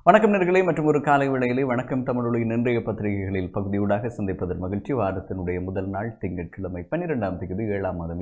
வணக்கம் நேயர்களே மற்றும் ஒரு காலை வேளையிலே வணக்கம் தமிழொலியின் இன்றைய பத்திரிகைகளில் பகுதியூடாக சந்திப்பதன் மகிழ்ச்சி. வாரத்தினுடைய முதல் நாள் திங்கட்கிழமை 12ஆம் தேதி 7ஆம் மாதம்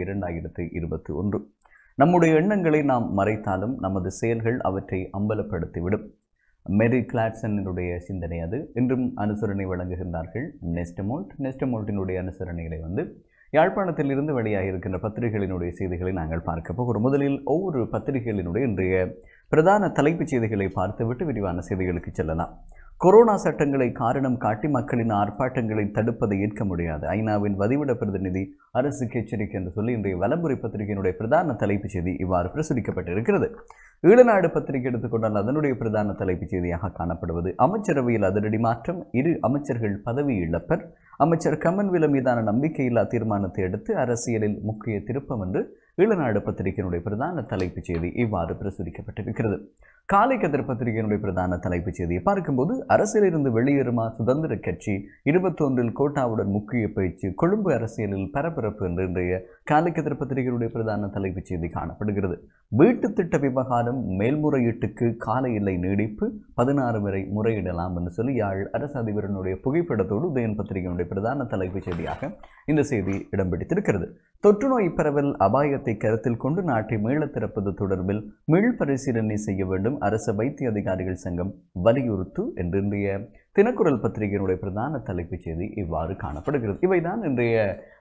2021. நம்முடைய எண்ணங்களை நாம் மறைத்தாலும் நமது செயல்கள் அவற்றை அம்பலப்படுத்திவிடும். மேரி கிளாட்சனுடைய சிந்தனை அது. இன்றும் அனுசரணை வழங்குகின்றார்கள் நெஸ்டமோல்ட்டினுடைய அனுசரணைகளை யாழ்ப்பாணத்தில் இருந்து வெளியாக இருக்கின்ற பத்திரிகைகளினுடைய செய்திகளை நாங்கள் பார்க்க போகிறோம். முதலில் ஒவ்வொரு பத்திரிகைகளினுடைய இன்றைய பிரதான தலைப்புச் செய்திகளை பார்த்துவிட்டு விரிவான செய்திகளுக்கு செல்லலாம். கொரோனா சட்டங்களை காரணம் காட்டி மக்களின் ஆர்ப்பாட்டங்களை தடுப்பதை ஏற்க முடியாது. ஐநாவின் வதிவிட பிரதிநிதி அரசுக்கு எச்சரிக்கை என்று சொல்லி இன்றைய வலம்புரி பத்திரிகையினுடைய பிரதான தலைப்புச் செய்தி இவ்வாறு பிரசுரிக்கப்பட்டிருக்கிறது. ஈழநாடு பத்திரிகை எடுத்துக்கொண்டால் அதனுடைய பிரதான தலைப்புச் செய்தியாக காணப்படுவது அமைச்சரவையில் அதிரடி மாற்றம், 2 அமைச்சர்கள் பதவி இழப்பர், அமைச்சர் கமன்வில மீதான நம்பிக்கையில்லா தீர்மானத்தை அடுத்து அரசியலில் முக்கிய திருப்பம் என்று ஈழநாடு பத்திரிகையினுடைய பிரதான தலைப்புச் செய்தி இவ்வாறு பிரசுரிக்கப்பட்டிருக்கிறது. காலை கதிர் பத்திரிகையினுடைய பிரதான தலைப்புச் செய்தியை பார்க்கும்போது அரசியலிருந்து வெளியேறுமா சுதந்திர கட்சி, 21 கோட்டாவுடன் முக்கிய பேச்சு, கொழும்பு அரசியலில் பரபரப்பு என்று இன்றைய காலை கதிர் பத்திரிகையினுடைய பிரதான தலைப்புச் செய்தி காணப்படுகிறது. வீட்டு திட்ட விவகாரம் மேல்முறையீட்டுக்கு கால எல்லை நீடிப்பு, 16 வரை முறையிடலாம் என்று சொல்லி யாழ் அரசு அதிபரனுடைய புகைப்படத்தோடு உதயன் பத்திரிகையினுடைய பிரதான தலைப்புச் செய்தியாக இந்த செய்தி இடம் பிடித்திருக்கிறது. தொற்று நோய் பரவல் அபாயத்தை கருத்தில் கொண்டு நாட்டை மீள திறப்பது தொடர்பில் மீள் பரிசீலனை செய்ய வேண்டும் அரசு வைத்திய அதிகாரிகள் சங்கம் வலியுறுத்து என்று இன்றைய தினக்குரல் பத்திரிகையினுடைய பிரதான தலைப்புச் செய்தி இவ்வாறு காணப்படுகிறது. இவைதான் இன்றைய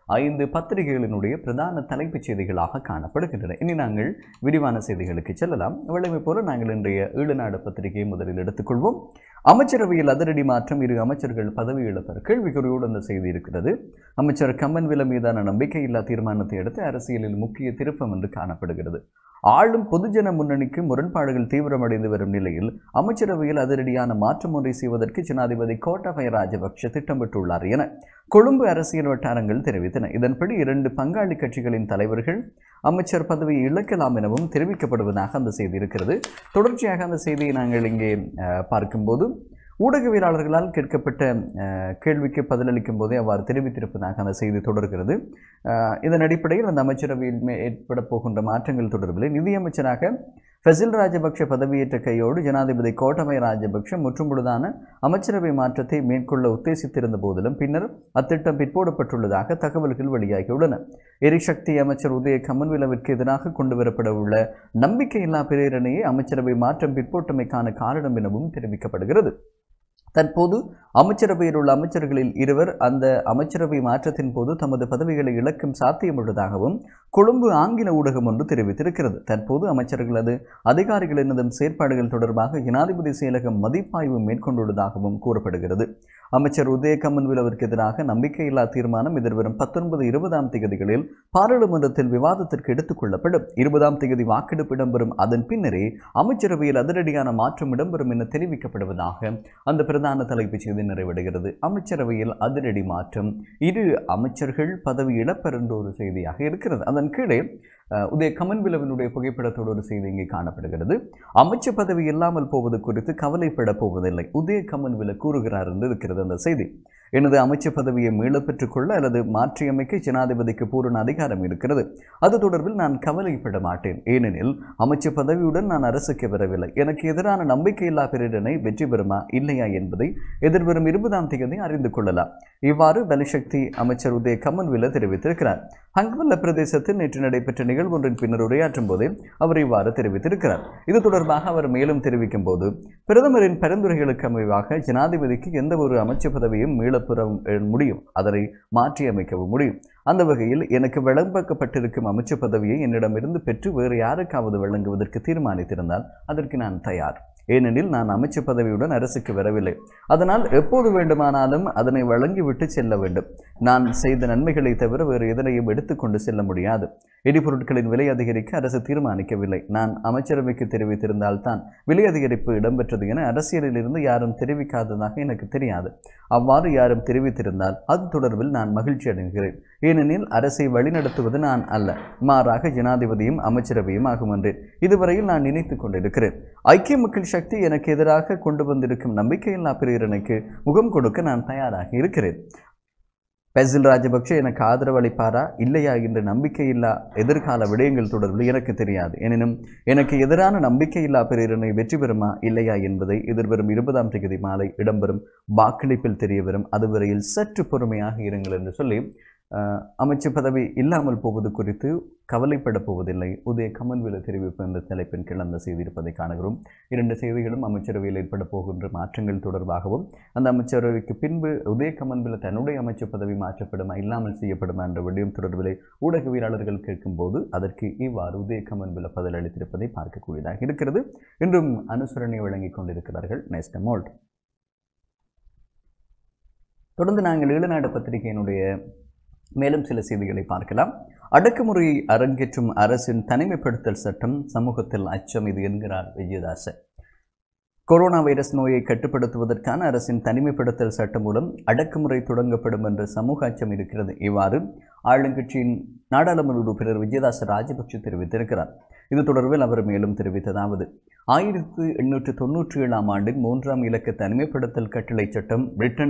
5 பத்திரிகைகளினுடைய பிரதான தலைப்புச் செய்திகளாக காணப்படுகின்றன. இனி நாங்கள் விரிவான செய்திகளுக்கு செல்லலாம். வழமை போல நாங்கள் இன்றைய ஈழநாடு பத்திரிகையை முதலில் எடுத்துக்கொள்வோம். அமைச்சரவையில் அதிரடி மாற்றம், 2 அமைச்சர்கள் பதவி இழப்பர் கேள்விக்குறியோடு அந்த செய்தி இருக்கிறது. அமைச்சர் கமன்வில மீதான நம்பிக்கையில்லா தீர்மானத்தை அடுத்து அரசியலில் முக்கிய திருப்பம் என்று காணப்படுகிறது. ஆளும் பொதுஜன முன்னணிக்கு முரண்பாடுகள் தீவிரமடைந்து வரும் நிலையில் அமைச்சரவையில் அதிரடியான மாற்றம் ஒன்றை செய்வதற்கு ஜனாதிபதி கோட்டாபய ராஜபக்ஷ திட்டமிட்டுள்ளார் என கொழும்பு அரசியல் வட்டாரங்கள் தெரிவித்தன. இதன்படி 2 பங்காளி கட்சிகளின் தலைவர்கள் அமைச்சர் பதவியை இழக்கலாம் எனவும் தெரிவிக்கப்படுவதாக அந்த செய்தி இருக்கிறது. தொடர்ச்சியாக அந்த செய்தியை நாங்கள் இங்கே பார்க்கும்போது ஊடகவியலாளர்களால் கேட்கப்பட்ட கேள்விக்கு பதிலளிக்கும் போதே அவ்வாறு தெரிவித்திருப்பதாக அந்த செய்தி தொடர்கிறது. இதன் அடிப்படையில் அந்த அமைச்சரவையில் ஏற்பட போகின்ற மாற்றங்கள் தொடர்பில் நிதியமைச்சராக ஃபசில் ராஜபக்ஷ பதவியேற்ற கையோடு ஜனாதிபதி கோட்டாபய ராஜபக்ஷ முற்றுமுழுதான அமைச்சரவை மாற்றத்தை மேற்கொள்ள உத்தேசித்திருந்த போதிலும் பின்னர் அத்திட்டம் பிற்போடப்பட்டுள்ளதாக தகவல்கள் வெளியாகியுள்ளன. எரிசக்தி அமைச்சர் உதய கமன்விலவிற்கு எதிராக கொண்டுவரப்பட உள்ள நம்பிக்கையில்லா பிரேரணையை அமைச்சரவை மாற்றம் பிற்போட்டமைக்கான காரணம் எனவும் தெரிவிக்கப்படுகிறது. தற்போது அமைச்சரவையில் உள்ள அமைச்சர்களில் 2 அந்த அமைச்சரவை மாற்றத்தின் போது தமது பதவிகளை இழக்கும் சாத்தியமுள்ளதாகவும் கொழும்பு ஆங்கில ஊடகம் ஒன்று தெரிவித்திருக்கிறது. தற்போது அமைச்சர்களது அதிகாரிகளினதும் செயற்பாடுகள் தொடர்பாக ஜனாதிபதி செயலகம் மதிப்பாய்வு மேற்கொண்டுள்ளதாகவும் கூறப்படுகிறது. அமைச்சர் உதய கமன்விலவிற்கு எதிராக நம்பிக்கையில்லா தீர்மானம் எதிர்வரும் 19, 20ஆம் தேதிகளில் பாராளுமன்றத்தில் விவாதத்திற்கு எடுத்துக் கொள்ளப்படும். 20ஆம் தேதி வாக்கெடுப்பு இடம்பெறும். அதன் பின்னரே அமைச்சரவையில் அதிரடியான மாற்றம் இடம்பெறும் என தெரிவிக்கப்படுவதாக அந்த பிரதான தலைப்புச் செய்தி நிறைவடைகிறது. அமைச்சரவையில் அதிரடி மாற்றம், 2 அமைச்சர்கள் பதவி இழப்பர் என்ற ஒரு செய்தியாக இருக்கிறது. அதன் கீழே உதய கமன்விலவினுடைய புகைப்படத்தோடு ஒரு செய்தி இங்கே காணப்படுகிறது. அமைச்சர் பதவி இல்லாமல் போவது குறித்து கவலைப்பட போவதில்லை, உதய கமன்வில கூறுகிறார் என்று இருக்கிறது அந்த செய்தி. எனது அமைச்சர் பதவியை மீள பெற்றுக்கொள்ள அல்லது மாற்றியமைக்க ஜனாதிபதிக்கு பூரண அதிகாரம் இருக்கிறது. அது தொடர்பில் நான் கவலைப்பட மாட்டேன். ஏனெனில் அமைச்சர் பதவியுடன் நான் அரசுக்கு வரவில்லை. எனக்கு எதிரான நம்பிக்கையில்லா பிரேரணை வெற்றி பெறுமா இல்லையா என்பதை எதிர்வரும் 20ஆம் தேதி அறிந்து கொள்ளலாம். இவ்வாறு பலிசக்தி அமைச்சர் உதய கமன்வில தெரிவித்திருக்கிறார். ஹங்கவல்ல பிரதேசத்தில் நேற்று நடைபெற்ற நிகழ்வொன்றின் பின்னர் உரையாற்றும் போதே அவர் இவ்வாறு தெரிவித்திருக்கிறார். இது தொடர்பாக அவர் மேலும் தெரிவிக்கும் போது, பிரதமரின் பரிந்துரைகளுக்கு அமைவாக ஜனாதிபதிக்கு எந்த ஒரு அமைச்சர் பதவியும் மீளப்பெற முடியும், அதனை மாற்றியமைக்கவும் முடியும். அந்த வகையில் எனக்கு வழங்கப்பட்டிருக்கும் அமைச்சர் பதவியை என்னிடமிருந்து பெற்று வேறு யாருக்காவது வழங்குவதற்கு தீர்மானித்திருந்தால் அதற்கு நான் தயார். ஏனெனில் நான் அமைச்சர் பதவியுடன் அரசுக்கு வரவில்லை. அதனால் எப்போது வேண்டுமானாலும் அதனை வழங்கிவிட்டு செல்ல வேண்டும். நான் செய்த நன்மைகளை தவிர வேறு எதனையும் எடுத்துக்கொண்டு செல்ல முடியாது. எரிபொருட்களின் விலை அதிகரிக்க அரசு தீர்மானிக்கவில்லை. நான் அமைச்சரவைக்கு தெரிவித்திருந்தால் தான் விலை அதிகரிப்பு இடம்பெற்றது என அரசியலில் இருந்து யாரும் தெரிவிக்காததாக எனக்கு தெரியாது. அவ்வாறு யாரும் தெரிவித்திருந்தால் அது தொடர்பில் நான் மகிழ்ச்சி அடைகிறேன். ஏனெனில் அரசை வழிநடத்துவது நான் அல்ல, மாறாக ஜனாதிபதியும் அமைச்சரவையும் ஆகும் என்றேன் இதுவரையில் நான் நினைத்துக் கொண்டிருக்கிறேன். ஐக்கிய மக்கள் சக்தி எனக்கு எதிராக கொண்டு வந்திருக்கும் நம்பிக்கையில்லா பிரேரணைக்கு முகம் கொடுக்க நான் தயாராக இருக்கிறேன். பெசில் ராஜபக்ஷ எனக்கு ஆதரவு அளிப்பாரா இல்லையா என்ற நம்பிக்கையில்லா எதிர்கால விடயங்கள் தொடர்பில் எனக்கு தெரியாது. எனினும் எனக்கு எதிரான நம்பிக்கையில்லா பிரேரணை வெற்றி பெறுமா இல்லையா என்பதை எதிர்வரும் 20ஆம் தேதி மாலை இடம்பெறும் வாக்களிப்பில் தெரியவரும். அதுவரையில் சற்று பொறுமையாக இருங்கள் என்று சொல்லி அமைச்சு பதவி இல்லாமல் போவது குறித்து கவலைப்பட போவதில்லை உதய கமன்வில தெரிவிப்பு என்ற தலைப்பின் கீழ் அந்த செய்தி இருப்பதை காணுகிறோம். 2 செய்திகளும் அமைச்சரவையில் ஏற்பட போகின்ற மாற்றங்கள் தொடர்பாகவும் அந்த அமைச்சரவைக்கு பின்பு உதய கமன்வில தன்னுடைய அமைச்சு பதவி மாற்றப்படுமா இல்லாமல் செய்யப்படுமா என்ற விடயம் தொடர்பிலே ஊடகவியலாளர்கள் கேட்கும்போது அதற்கு இவ்வாறு உதய கமன்வில பதில் அளித்திருப்பதை பார்க்கக்கூடியதாக இருக்கிறது. இன்றும் அனுசரணை வழங்கிக் கொண்டிருக்கிறார்கள் நெஸ்டமோல்ட். தொடர்ந்து நாங்கள் ஈழநாடு பத்திரிகையினுடைய மேலும் சில செய்திகளை பார்க்கலாம். அடக்குமுறையை அரங்கேற்றும் அரசின் தனிமைப்படுத்தல் சட்டம் சமூகத்தில் அச்சம் இது என்கிறார் விஜயதாச. கொரோனா வைரஸ் நோயை கட்டுப்படுத்துவதற்கான அரசின் தனிமைப்படுத்தல் சட்டம் மூலம் அடக்குமுறை தொடங்கப்படும் என்ற சமூக அச்சம் இருக்கிறது. இவ்வாறு ஆளுங்கட்சியின் நாடாளுமன்ற உறுப்பினர் விஜயதாச ராஜபக்ஷ தெரிவித்திருக்கிறார். இது தொடர்பில் அவர் மேலும் தெரிவித்ததாவது 1897ஆம் ஆண்டின் 3ஆம் இலக்க தனிமைப்படுத்தல் கட்டளை சட்டம்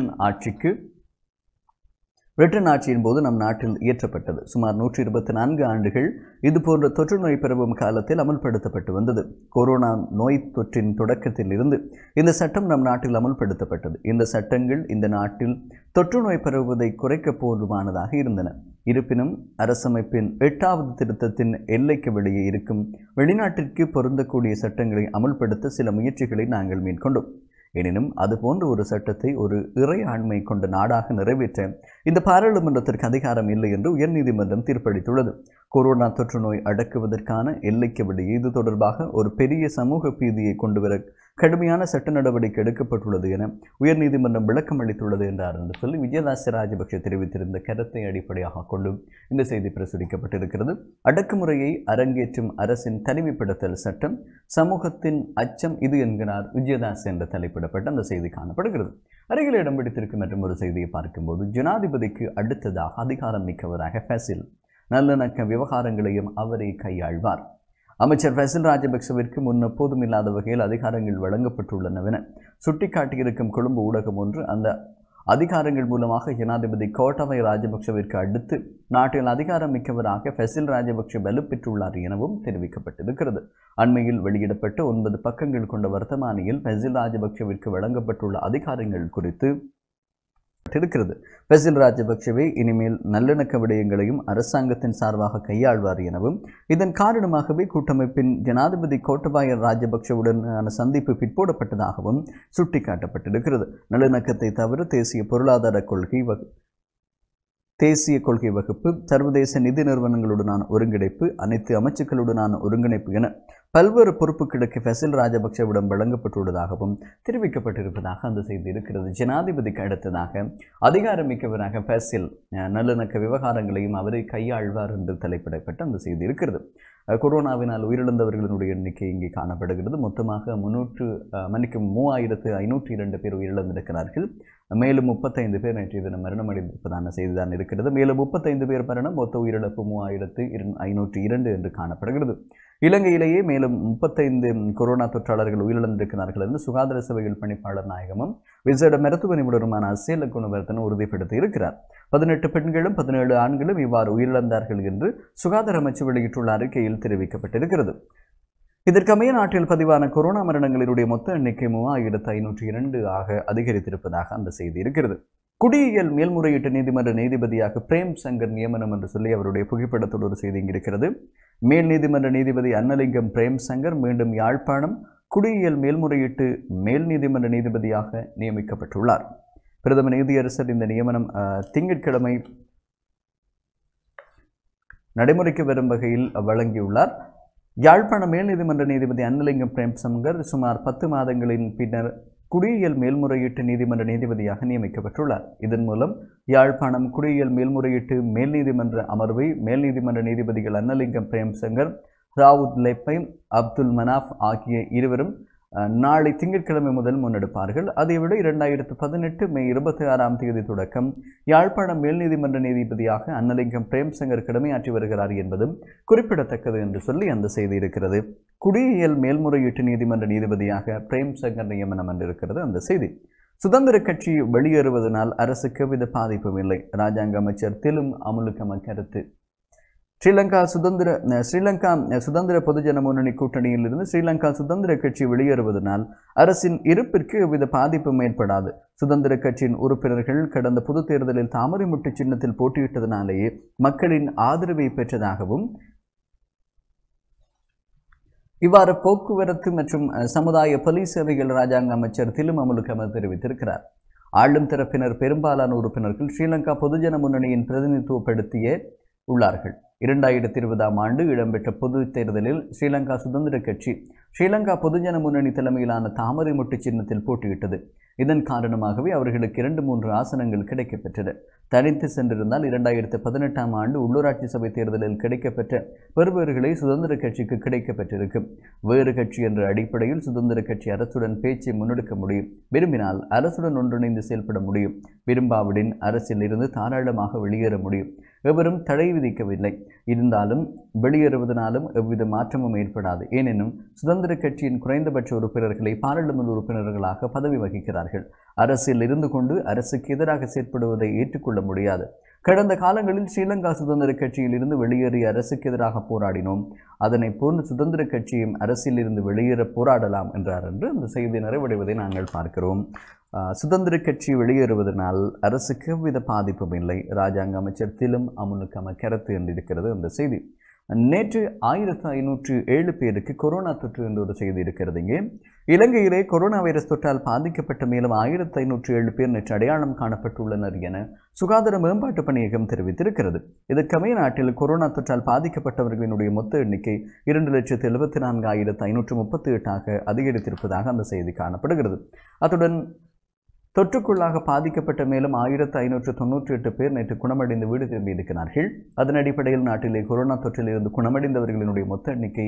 பிரிட்டன் ஆட்சியின் போது நம் நாட்டில் இயற்றப்பட்டது. சுமார் 124 ஆண்டுகள் இதுபோன்ற தொற்று நோய் பரவும் காலத்தில் அமல்படுத்தப்பட்டு வந்தது. கொரோனா நோய் தொற்றின் தொடக்கத்தில் இருந்து இந்த சட்டம் நம் நாட்டில் அமல்படுத்தப்பட்டது. இந்த சட்டங்கள் இந்த நாட்டில் தொற்று நோய் பரவுவதை குறைக்க போதுமானதாக இருந்தன. இருப்பினும் அரசமைப்பின் 8வது திருத்தத்தின் எல்லைக்கு வெளியே இருக்கும் வெளிநாட்டிற்கு பொருந்தக்கூடிய சட்டங்களை அமல்படுத்த சில முயற்சிகளை நாங்கள் மேற்கொண்டோம். எனினும் அதுபோன்ற ஒரு சட்டத்தை ஒரு இறையாண்மை கொண்ட நாடாக நிறைவேற்ற இந்த பாராளுமன்றத்திற்கு அதிகாரம் இல்லை என்று உயர்நீதிமன்றம் தீர்ப்பளித்துள்ளது. கொரோனா தொற்று நோய் அடக்குவதற்கான எல்லைக்கு வெளியே இது தொடர்பாக ஒரு பெரிய சமூக பீதியை கொண்டுவர கடுமையான சட்ட நடவடிக்கை எடுக்கப்பட்டுள்ளது என உயர்நீதிமன்றம் விளக்கம் அளித்துள்ளது என்றார் என்று சொல்லி விஜயதாச ராஜபக்ஷ தெரிவித்திருந்த கருத்தை அடிப்படையாக கொண்டும் இந்த செய்தி பிரசுரிக்கப்பட்டிருக்கிறது. அடக்குமுறையை அரங்கேற்றும் அரசின் தனிமைப்படுத்தல் சட்டம் சமூகத்தின் அச்சம் இது என்கிறார் விஜயதாஸ் என்ற தலைப்பிடப்பட்ட அந்த செய்தி காணப்படுகிறது. அருகில் இடம் பிடித்திருக்கும் மற்றும் ஒரு செய்தியை பார்க்கும்போது ஜனாதிபதிக்கு அடுத்ததாக அதிகாரம் மிக்கவராக ஃபசில் நல்லிணக்க விவகாரங்களையும் அவரே கையாள்வார். அமைச்சர் ஃபசில் ராஜபக்சவிற்கு முன் எப்போதும் இல்லாத வகையில் அதிகாரங்கள் வழங்கப்பட்டுள்ளனவென சுட்டிக்காட்டியிருக்கும் கொழும்பு ஊடகம் ஒன்று அந்த அதிகாரங்கள் மூலமாக ஜனாதிபதி கோட்டாபய ராஜபக்சவிற்கு அடுத்து நாட்டில் அதிகாரம் மிக்கவராக ஃபசில் ராஜபக்ஷ வலுப்பெற்றுள்ளார் எனவும் தெரிவிக்கப்பட்டிருக்கிறது. அண்மையில் வெளியிடப்பட்ட 9 பக்கங்கள் கொண்ட வர்த்தமானியில் ஃபசில் ராஜபக்சவிற்கு வழங்கப்பட்டுள்ள அதிகாரங்கள் குறித்து இருக்கிறது. ஃபசில் ராஜபக்ஷவே இனிமேல் நல்லிணக்க விடயங்களையும் அரசாங்கத்தின் சார்பாக கையாள்வார் எனவும் இதன் காரணமாகவே கூட்டமைப்பின் ஜனாதிபதி கோட்டாபய ராஜபக்ஷவுடனான சந்திப்பு பிற்போடப்பட்டதாகவும் சுட்டிக்காட்டப்பட்டிருக்கிறது. நல்லிணக்கத்தை தவிர தேசிய பொருளாதார கொள்கை வகுப்பு சர்வதேச நிதி நிறுவனங்களுடனான ஒருங்கிணைப்பு அனைத்து அமைச்சுக்களுடனான ஒருங்கிணைப்பு என பல்வேறு பொறுப்புகளுக்கு ஃபசில் ராஜபக்ஷவிடம் வழங்கப்பட்டுள்ளதாகவும் தெரிவிக்கப்பட்டிருப்பதாக அந்த செய்தி இருக்கிறது. ஜனாதிபதிக்கு அடுத்ததாக அதிகாரமிக்கவராக ஃபசில் நல்லிணக்க விவகாரங்களையும் அவரை கையாள்வார் என்று தலைப்பிடப்பட்ட அந்த செய்தி இருக்கிறது. கொரோனாவினால் உயிரிழந்தவர்களுடைய எண்ணிக்கை இங்கே காணப்படுகிறது. மொத்தமாக 3502 பேர் உயிரிழந்திருக்கிறார்கள். மேலும் 35 பேர் நேற்றைய தினம் மரணமடைந்திருப்பதான செய்திதான் இருக்கிறது. மேலும் 35 பேர் மரணம், மொத்த உயிரிழப்பு 3502 என்று காணப்படுகிறது. இலங்கையிலேயே மேலும் 35 கொரோனா தொற்றாளர்கள் உயிரிழந்திருக்கிறார்கள் என்று சுகாதார சேவைகள் பணிப்பாளர் நாயகமும் விசேட மருத்துவ நிபுணருமான அசேல குணவர்த்தன உறுதிப்படுத்தி இருக்கிறார். 18 பெண்களும் 17 ஆண்களும் இவ்வாறு உயிரிழந்தார்கள் என்று சுகாதார அமைச்சு வெளியிட்டுள்ள அறிக்கையில் தெரிவிக்கப்பட்டிருக்கிறது. இதற்கமைய நாட்டில் பதிவான கொரோனா மரணங்களினுடைய மொத்த எண்ணிக்கை 3502 ஆக அதிகரித்திருப்பதாக அந்த செய்தி இருக்கிறது. குடியியல் மேல்முறையீட்டு நீதிமன்ற நீதிபதியாக பிரேம் சங்கர் நியமனம் என்று சொல்லி அவருடைய புகைப்படத்தோடு ஒரு செய்தி இருக்கிறது. மேல் நீதிமன்ற நீதிபதி அன்னலிங்கம் பிரேம் சங்கர் மீண்டும் யாழ்ப்பாணம் குடியியல் மேல்முறையீட்டு மேல் நீதிமன்ற நீதிபதியாக நியமிக்கப்பட்டுள்ளார். பிரதம நீதியரசர் இந்த நியமனம் திங்கட்கிழமை நடைமுறைக்கு வரும் வகையில் வழங்கியுள்ளார். யாழ்ப்பாண மேல் நீதிமன்ற நீதிபதி அன்னலிங்கம் பிரேம் சங்கர் சுமார் 10 மாதங்களின் பின்னர் குடியியல் மேல்முறையீட்டு நீதிமன்ற நீதிபதியாக நியமிக்கப்பட்டுள்ளார். இதன் மூலம் யாழ்ப்பாணம் குடியியல் மேல்முறையீட்டு மேல் நீதிமன்ற அமர்வை மேல் நீதிமன்ற நீதிபதிகள் அன்னலிங்கம் பிரேம் சங்கர், ராவுத் லெப்பை, அப்துல் மனாஃப் ஆகிய இருவரும் நாளை திங்கட்கிழமை முதல் முன்னெடுப்பார்கள். அதைவிட 2018 மே 26ஆம் தேதி தொடக்கம் யாழ்ப்பாணம் மேல் நீதிமன்ற நீதிபதியாக அன்னலிங்கம் பிரேம் சங்கர் கடமையாற்றி வருகிறார் என்பதும் குறிப்பிடத்தக்கது என்று சொல்லி அந்த செய்தி இருக்கிறது. குடியியல் மேல்முறையீட்டு நீதிமன்ற நீதிபதியாக பிரேம் சங்கர் நியமனம் என்று இருக்கிறது அந்த செய்தி. சுதந்திர கட்சி வெளியேறுவதனால் அரசுக்கு எவ்வித பாதிப்பும் இல்லை. ராஜாங்க அமைச்சர் திலும் அமுலுகம கருத்து. ஸ்ரீலங்கா சுதந்திர பொதுஜன முன்னணி கூட்டணியில் இருந்து ஸ்ரீலங்கா சுதந்திர கட்சி வெளியேறுவதனால் அரசின் இருப்பிற்கு எவ்வித பாதிப்பும் ஏற்படாது. சுதந்திர கட்சியின் உறுப்பினர்கள் கடந்த பொது தேர்தலில் தாமரைமுட்டு சின்னத்தில் போட்டியிட்டதனாலேயே மக்களின் ஆதரவை பெற்றதாகவும் இவ்வாறு போக்குவரத்து மற்றும் சமுதாய போலீஸ் சேவைகள் ராஜாங்க அமைச்சர் திலும் அமுலுகம தெரிவித்திருக்கிறார். ஆளும் தரப்பினர் பெரும்பாலான உறுப்பினர்கள் ஸ்ரீலங்கா பொதுஜன முன்னணியின் பிரதிநிதித்துவப்படுத்திய உள்ளார்கள். 2020ஆம் ஆண்டு இடம்பெற்ற பொது தேர்தலில் ஸ்ரீலங்கா சுதந்திர கட்சி ஸ்ரீலங்கா பொதுஜன முன்னணி தலைமையிலான தாமரைமுட்டு சின்னத்தில் போட்டியிட்டது. இதன் காரணமாகவே அவர்களுக்கு 2-3 ஆசனங்கள் கிடைக்கப்பெற்றது. தனித்து சென்றிருந்தால் 2018ஆம் ஆண்டு உள்ளூராட்சி சபை தேர்தலில் கிடைக்கப்பெற்ற பெறுபவர்களை சுதந்திர கட்சிக்கு கிடைக்கப்பெற்றிருக்கும். வேறு கட்சி என்ற அடிப்படையில் சுதந்திர கட்சி அரசுடன் பேச்சை முன்னெடுக்க முடியும். விரும்பினால் அரசுடன் ஒன்றிணைந்து செயல்பட முடியும். விரும்பாவிடின் அரசில் இருந்து தாராளமாக வெளியேற முடியும். எவரும் தடை விதிக்கவில்லை. இருந்தாலும் வெளியேறுவதனாலும் எவ்வித மாற்றமும் ஏற்படாது. ஏனெனும் சுதந்திர கட்சியின் குறைந்தபட்ச உறுப்பினர்களை பாராளுமன்ற உறுப்பினர்களாக பதவி வகிக்கிறார்கள். அரசில் இருந்து கொண்டு அரசுக்கு எதிராக செயற்படுவதை ஏற்றுக்கொள்ள முடியாது. கடந்த காலங்களில் ஸ்ரீலங்கா சுதந்திர கட்சியில் இருந்து வெளியேறிய அரசுக்கு எதிராக போராடினோம். அதனை போன்று சுதந்திர கட்சியும் அரசில் இருந்து வெளியேற போராடலாம் என்றார் என்று அந்த செய்தி நிறைவடைவதை நாங்கள் பார்க்கிறோம். சுதந்திர கட்சி வெளியேறுவதனால் அரசுக்கு எவ்வித பாதிப்பும் இல்லை. ராஜாங்க அமைச்சர் திலும் அமுலுகம கருத்து என்றிருக்கிறது அந்த செய்தி. நேற்று 1507 பேருக்கு கொரோனா தொற்று என்ற ஒரு செய்தி இருக்கிறது. இங்கே இலங்கையிலே கொரோனா வைரஸ் தொற்றால் பாதிக்கப்பட்ட மேலும் 1507 பேர் நேற்று அடையாளம் காணப்பட்டுள்ளனர் என சுகாதார மேம்பாட்டு பணியகம் தெரிவித்திருக்கிறது. இதற்கமைய நாட்டில் கொரோனா தொற்றால் பாதிக்கப்பட்டவர்களினுடைய மொத்த எண்ணிக்கை 2,74,538 அதிகரித்திருப்பதாக அந்த செய்தி காணப்படுகிறது. அத்துடன் தொற்றுக்குள்ளாக பாதிக்கப்பட்ட மேலும் 1598 பேர் நேற்று குணமடைந்து வீடு திரும்பியிருக்கிறார்கள். அதன் அடிப்படையில் நாட்டிலே கொரோனா தொற்றில் இருந்து குணமடைந்தவர்களினுடைய மொத்த எண்ணிக்கை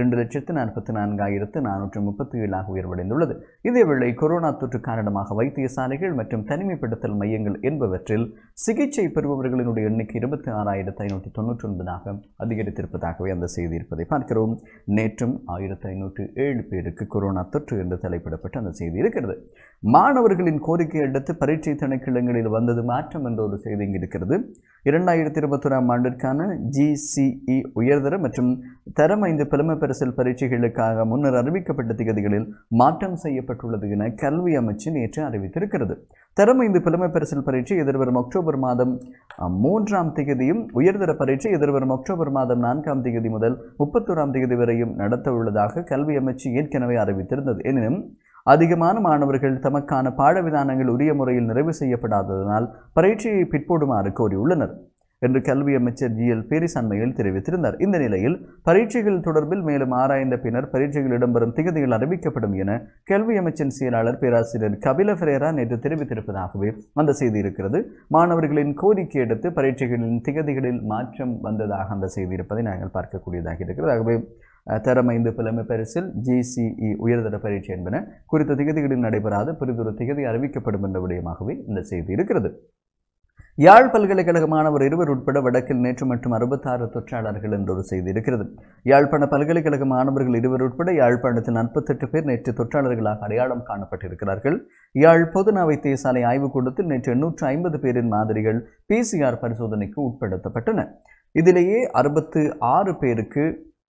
2,44,437 உயர்வடைந்துள்ளது. இதேவேளை கொரோனா தொற்று காரணமாக வைத்தியசாலைகள் மற்றும் தனிமைப்படுத்தல் மையங்கள் என்பவற்றில் சிகிச்சை பெறுபவர்களினுடைய எண்ணிக்கை 26,599 அதிகரித்திருப்பதாகவே அந்த செய்தி இருப்பதை பார்க்கிறோம். நேற்றும் 1507 பேருக்கு கொரோனா தொற்று என்று தலைப்பிடப்பட்ட அந்த செய்தி இருக்கிறது. மாணவர்களின் கோரிக்கை அடுத்து பரீட்சை திணைக்களங்களில் வந்தது மாற்றம் என்ற ஒரு செய்தி இங்கு இருக்கிறது. 2021ஆம் ஆண்டிற்கான GCE உயர்தர மற்றும் தரம் 5 பிரதம பரிசில் பரீட்சைகளுக்காக முன்னர் அறிவிக்கப்பட்ட திகதிகளில் மாற்றம் செய்யப்பட்டுள்ளது என கல்வி அமைச்சு நேற்று அறிவித்திருக்கிறது. தரம் 5 பிரதம பரிசில் பரீட்சை எதிர்வரும் அக்டோபர் மாதம் 3ஆம் தேதியும் உயர்தர பரீட்சை எதிர்வரும் அக்டோபர் மாதம் 4ஆம் தேதி முதல் 31ஆம் தேதி வரையும் நடத்த உள்ளதாக கல்வி அமைச்சு ஏற்கனவே அறிவித்திருந்தது. எனினும் அதிகமான மாணவர்கள் தமக்கான பாடவிதானங்கள் உரிய முறையில் நிறைவு செய்யப்படாததனால் பரீட்சையை பிற்போடுமாறு கோரியுள்ளனர் என்று கல்வி அமைச்சர் GL பேரிஸ் அண்மையில் தெரிவித்திருந்தார். இந்த நிலையில் பரீட்சைகள் தொடர்பில் மேலும் ஆராய்ந்த பின்னர் பரீட்சைகள் இடம்பெறும் திகதிகள் அறிவிக்கப்படும் என கல்வி அமைச்சின் செயலாளர் பேராசிரியர் கபில பெரேரா நேற்று தெரிவித்திருப்பதாகவே அந்த செய்தி இருக்கிறது. மாணவர்களின் கோரிக்கை அடுத்து பரீட்சைகளின் திகதிகளில் மாற்றம் வந்ததாக அந்த செய்தி இருப்பதை நாங்கள் பார்க்கக்கூடியதாக இருக்கிறது. ஆகவே தரம் 5 புலமை பரிசில் GCE உயர்தர பரீட்சை என்பன குறித்த திகதிகளில் நடைபெறாது பிறிதொரு திகதி அறிவிக்கப்படும் என்ற விடயமாகவே இந்த செய்தி இருக்கிறது. யாழ் பல்கலைக்கழக மாணவர் 2 உட்பட வடக்கில் நேற்று மற்றும் 66 தொற்றாளர்கள் என்ற ஒரு செய்தி இருக்கிறது. யாழ்ப்பாண பல்கலைக்கழக மாணவர்கள் 2 உட்பட யாழ்ப்பாணத்தில் 48 பேர் நேற்று தொற்றாளர்களாக அடையாளம் காணப்பட்டிருக்கிறார்கள். யாழ் பொதுநா வைத்தியசாலை ஆய்வுக்கூடத்தில் நேற்று 850 பேரின் மாதிரிகள் PCR பரிசோதனைக்கு உட்படுத்தப்பட்டன. இதிலேயே 66 பேருக்கு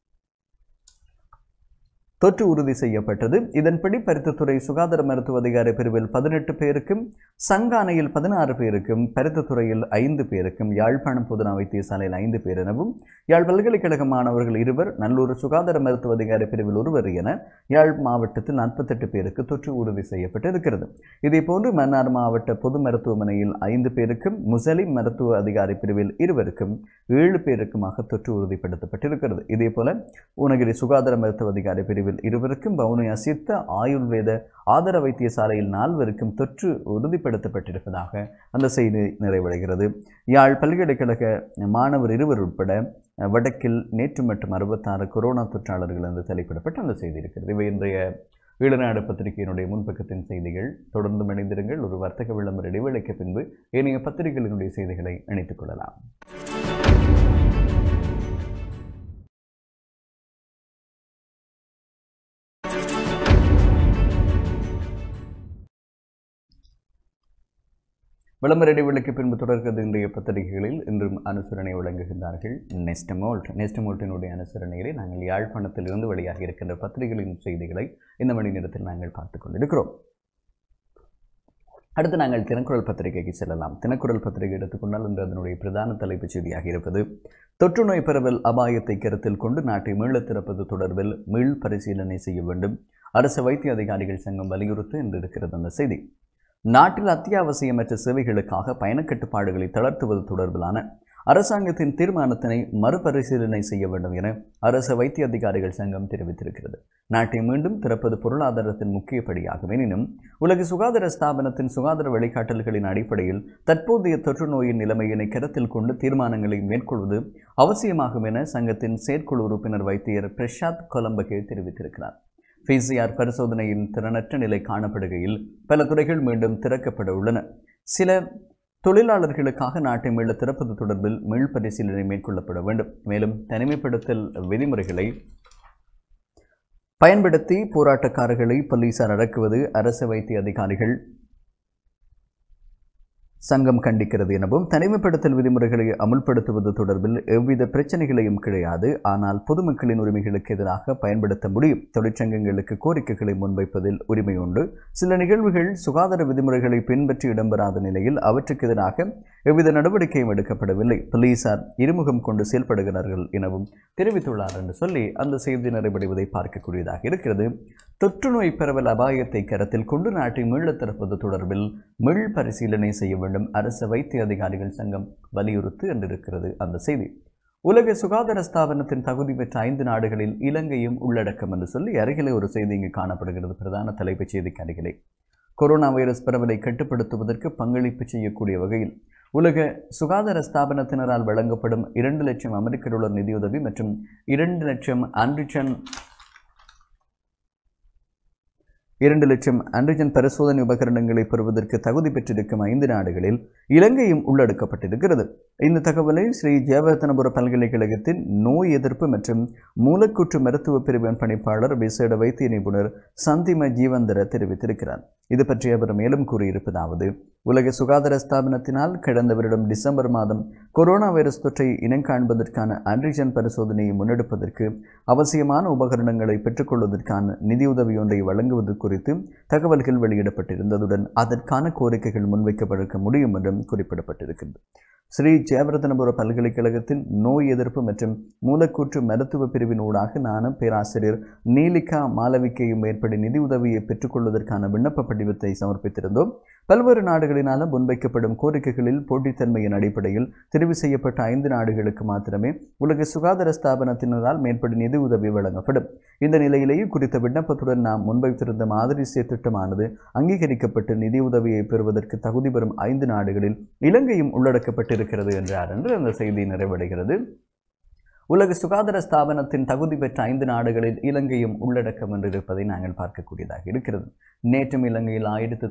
தொற்று உறுதி செய்யப்பட்டது. இதன்படி பருத்தித்துறை சுகாதார மருத்துவ அதிகாரி பிரிவில் 18 பேருக்கும், சங்கானையில் 16 பேருக்கும், பருத்தித்துறையில் 5 பேருக்கும், யாழ்ப்பாணம் பொதுநா வைத்தியசாலையில் 5 பேர் எனவும், யாழ் பல்கலைக்கழக மாணவர்கள் 2, நல்லூர் சுகாதார மருத்துவ அதிகாரி பிரிவில் 1 என யாழ் மாவட்டத்தில் 48 பேருக்கு தொற்று உறுதி செய்யப்பட்டிருக்கிறது. இதேபோன்று மன்னார் மாவட்ட பொது மருத்துவமனையில் 5 பேருக்கும், முசலிம் மருத்துவ அதிகாரி பிரிவில் 2 7 பேருக்குமாக தொற்று உறுதிப்படுத்தப்பட்டிருக்கிறது. இதேபோல ஊனகிரி சுகாதார மருத்துவ அதிகாரி பிரிவில் 2 பவுனியா சித்த ஆயுர்வேத ஆதார வைத்தியசாலையில் 4 தொற்று உறுதிப்படுத்தப்பட்டிருப்பதாக அந்த செய்தி நிறைவடைகிறது. யாழ் பல்கலைக்கழக மாணவர் 2 உட்பட வடக்கில் நேற்று மற்றும் 66 கொரோனா தொற்றாளர்கள் என்று தலைப்பிடப்பட்ட அந்த செய்தி இருக்கிறது. இவை இன்றைய ஈழநாடு பத்திரிகையினுடைய முன்பக்கத்தின் செய்திகள். தொடர்ந்து இணைந்திருங்கள். ஒரு வர்த்தக விளம்பர இடைவேளைக்கு பின்பு ஏனைய பத்திரிகைகளினுடைய செய்திகளை இணைத்துக் கொள்ளலாம். விளம்பர இடைவெளிக்கு பின்பு தொடர்கிறது இன்றைய பத்திரிகைகளில் இன்றும் அனுசரணை வழங்குகின்றார்கள் நெஸ்டமோல்ட்டினுடைய அனுசரணையிலே நாங்கள் யாழ்ப்பாணத்திலிருந்து வெளியாக இருக்கின்ற பத்திரிகைகளின் செய்திகளை இந்த மணி நேரத்தில் நாங்கள் பார்த்துக் கொண்டிருக்கிறோம். அடுத்து நாங்கள் தினக்குரல் பத்திரிகைக்கு செல்லலாம். தினக்குரல் பத்திரிகை எடுத்துக்கொண்டால் இன்று அதனுடைய பிரதான தலைப்புச் செய்தியாக இருப்பது தொற்று நோய் பரவல் அபாயத்தை கருத்தில் கொண்டு நாட்டை மீளத் திறப்பது தொடர்பில் மீள் பரிசீலனை செய்ய வேண்டும், அரசு வைத்திய அதிகாரிகள் சங்கம் வலியுறுத்து என்று இருக்கிறது அந்த செய்தி. நாட்டில் அத்தியாவசியமற்ற சேவைகளுக்காக பயணக்கட்டுப்பாடுகளை தளர்த்துவது தொடர்பிலான அரசாங்கத்தின் தீர்மானத்தினை மறுபரிசீலனை செய்ய வேண்டும் என அரசு வைத்திய அதிகாரிகள் சங்கம் தெரிவித்திருக்கிறது. நாட்டை மீண்டும் திறப்பது பொருளாதாரத்தின் முக்கிய படியாகும். எனினும் உலக சுகாதார ஸ்தாபனத்தின் சுகாதார வழிகாட்டல்களின் அடிப்படையில் தற்போதைய தொற்று நோயின் நிலைமையினை கருத்தில் கொண்டு தீர்மானங்களை மேற்கொள்வது அவசியமாகும் என சங்கத்தின் செயற்குழு உறுப்பினர் வைத்தியர் பிரசாத் கொலம்பகே தெரிவித்திருக்கிறார். PCR பரிசோதனையின் திறனற்ற நிலை காணப்படுகையில் பல துறைகள் மீண்டும் திறக்கப்பட உள்ளன. சில தொழிலாளர்களுக்காக நாட்டை மீள திறப்பது தொடர்பில் மீள் பரிசீலனை மேற்கொள்ளப்பட வேண்டும். மேலும் தனிமைப்படுத்தல் விதிமுறைகளை பயன்படுத்தி போராட்டக்காரர்களை போலீசார் அடக்குவது அரசு வைத்திய அதிகாரிகள் சங்கம் கண்டிக்கிறது எனவும் தனிமைப்படுத்தல் விதிமுறைகளை அமுல்படுத்துவது தொடர்பில் எவ்வித பிரச்சனைகளையும் கிடையாது, ஆனால் பொதுமக்களின் உரிமைகளுக்கு எதிராக பயன்படுத்த முடியும். தொழிற்சங்கங்களுக்கு கோரிக்கைகளை முன்வைப்பதில் உரிமை உண்டு. சில நிகழ்வுகள் சுகாதார விதிமுறைகளை பின்பற்றி இடம்பெறாத நிலையில் அவற்றுக்கு எதிராக எவ்வித நடவடிக்கையும் எடுக்கப்படவில்லை. போலீசார் இருமுகம் கொண்டு செயல்படுகிறார்கள் எனவும் தெரிவித்துள்ளார் என்று சொல்லி அந்த செய்தி நிறைவடைவதை பார்க்கக்கூடியதாக இருக்கிறது. தொற்று நோய் பரவல் அபாயத்தை கருத்தில் கொண்டு நாட்டை மீளத் திறப்பது தொடர்பில் மீள் பரிசீலனை செய்ய வேண்டும், அரசு வைத்திய அதிகாரிகள் சங்கம் வலியுறுத்து என்றிருக்கிறது அந்த செய்தி. உலக சுகாதார ஸ்தாபனத்தின் தகுதி பெற்ற 5 நாடுகளில் இலங்கையும் உள்ளடக்கம் என்று சொல்லி அருகிலே ஒரு செய்தி இங்கு காணப்படுகிறது. பிரதான தலைப்புச் செய்திக்கு அருகிலே கொரோனா வைரஸ் பரவலை கட்டுப்படுத்துவதற்கு பங்களிப்பு செய்யக்கூடிய வகையில் உலக சுகாதார ஸ்தாபனத்தினரால் வழங்கப்படும் 2 லட்சம் அமெரிக்க டாலர் நிதியுதவி மற்றும் 2 லட்சம் ஆன்டிஜன் பரிசோதனை உபகரணங்களை பெறுவதற்கு தகுதி பெற்றிருக்கும் 5 நாடுகளில் இலங்கையும் உள்ளடக்கப்பட்டிருக்கிறது. இந்த தகவலை ஸ்ரீ ஜெயவர்தனபுர பல்கலைக்கழகத்தின் நோய் எதிர்ப்பு மற்றும் மூலக்கூற்று மருத்துவ பிரிவின் பணிப்பாளர் விசேட வைத்திய நிபுணர் சந்திம ஜீவந்தர தெரிவித்திருக்கிறார். இது பற்றி அவர் மேலும் கூறியிருப்பதாவது, உலக சுகாதார ஸ்தாபனத்தினால் கடந்த வருடம் டிசம்பர் மாதம் கொரோனா வைரஸ் தொற்றை இனங்காண்பதற்கான ஆன்டிஜன் பரிசோதனையை முன்னெடுப்பதற்கு அவசியமான உபகரணங்களை பெற்றுக்கொள்வதற்கான நிதியுதவி ஒன்றை வழங்குவது குறித்து தகவல்கள் வெளியிடப்பட்டிருந்ததுடன் அதற்கான கோரிக்கைகள் முன்வைக்கப்பட முடியும் என்றும் குறிப்பிடப்பட்டிருக்கிறது. ஸ்ரீ ஜெயவர்தனபுர பல்கலைக்கழகத்தின் நோய் எதிர்ப்பு மற்றும் மூலக்கூற்று மருத்துவ பிரிவின் ஊடாக நானும் பேராசிரியர் நீலிகா மாலவிக்கையும் மேற்படி நிதியுதவியை பெற்றுக்கொள்வதற்கான விண்ணப்ப படிவத்தை சமர்ப்பித்திருந்தோம். பல்வேறு நாடுகளினாலும் முன்வைக்கப்படும் கோரிக்கைகளில் போட்டித்தன்மையின் அடிப்படையில் தெரிவு செய்யப்பட்ட 5 நாடுகளுக்கு மாத்திரமே உலக சுகாதார ஸ்தாபனத்தினரால் மேற்படி நிதியுதவி வழங்கப்படும். இந்த நிலையிலேயே குறித்த விண்ணப்பத்துடன் நாம் முன்வைத்திருந்த மாதிரி திட்டமானது அங்கீகரிக்கப்பட்டு நிதியுதவியை பெறுவதற்கு தகுதி பெறும் 5 நாடுகளில் இலங்கையும் உள்ளடக்கப்பட்டிருக்கிறது என்றார் என்று அந்த செய்தி நிறைவடைகிறது. உலக சுகாதார ஸ்தாபனத்தின் தகுதி பெற்ற 5 நாடுகளில் இலங்கையும் உள்ளடக்கம் என்று இருப்பதை நாங்கள் பார்க்கக்கூடியதாக இருக்கிறது. நேற்றும் இலங்கையில்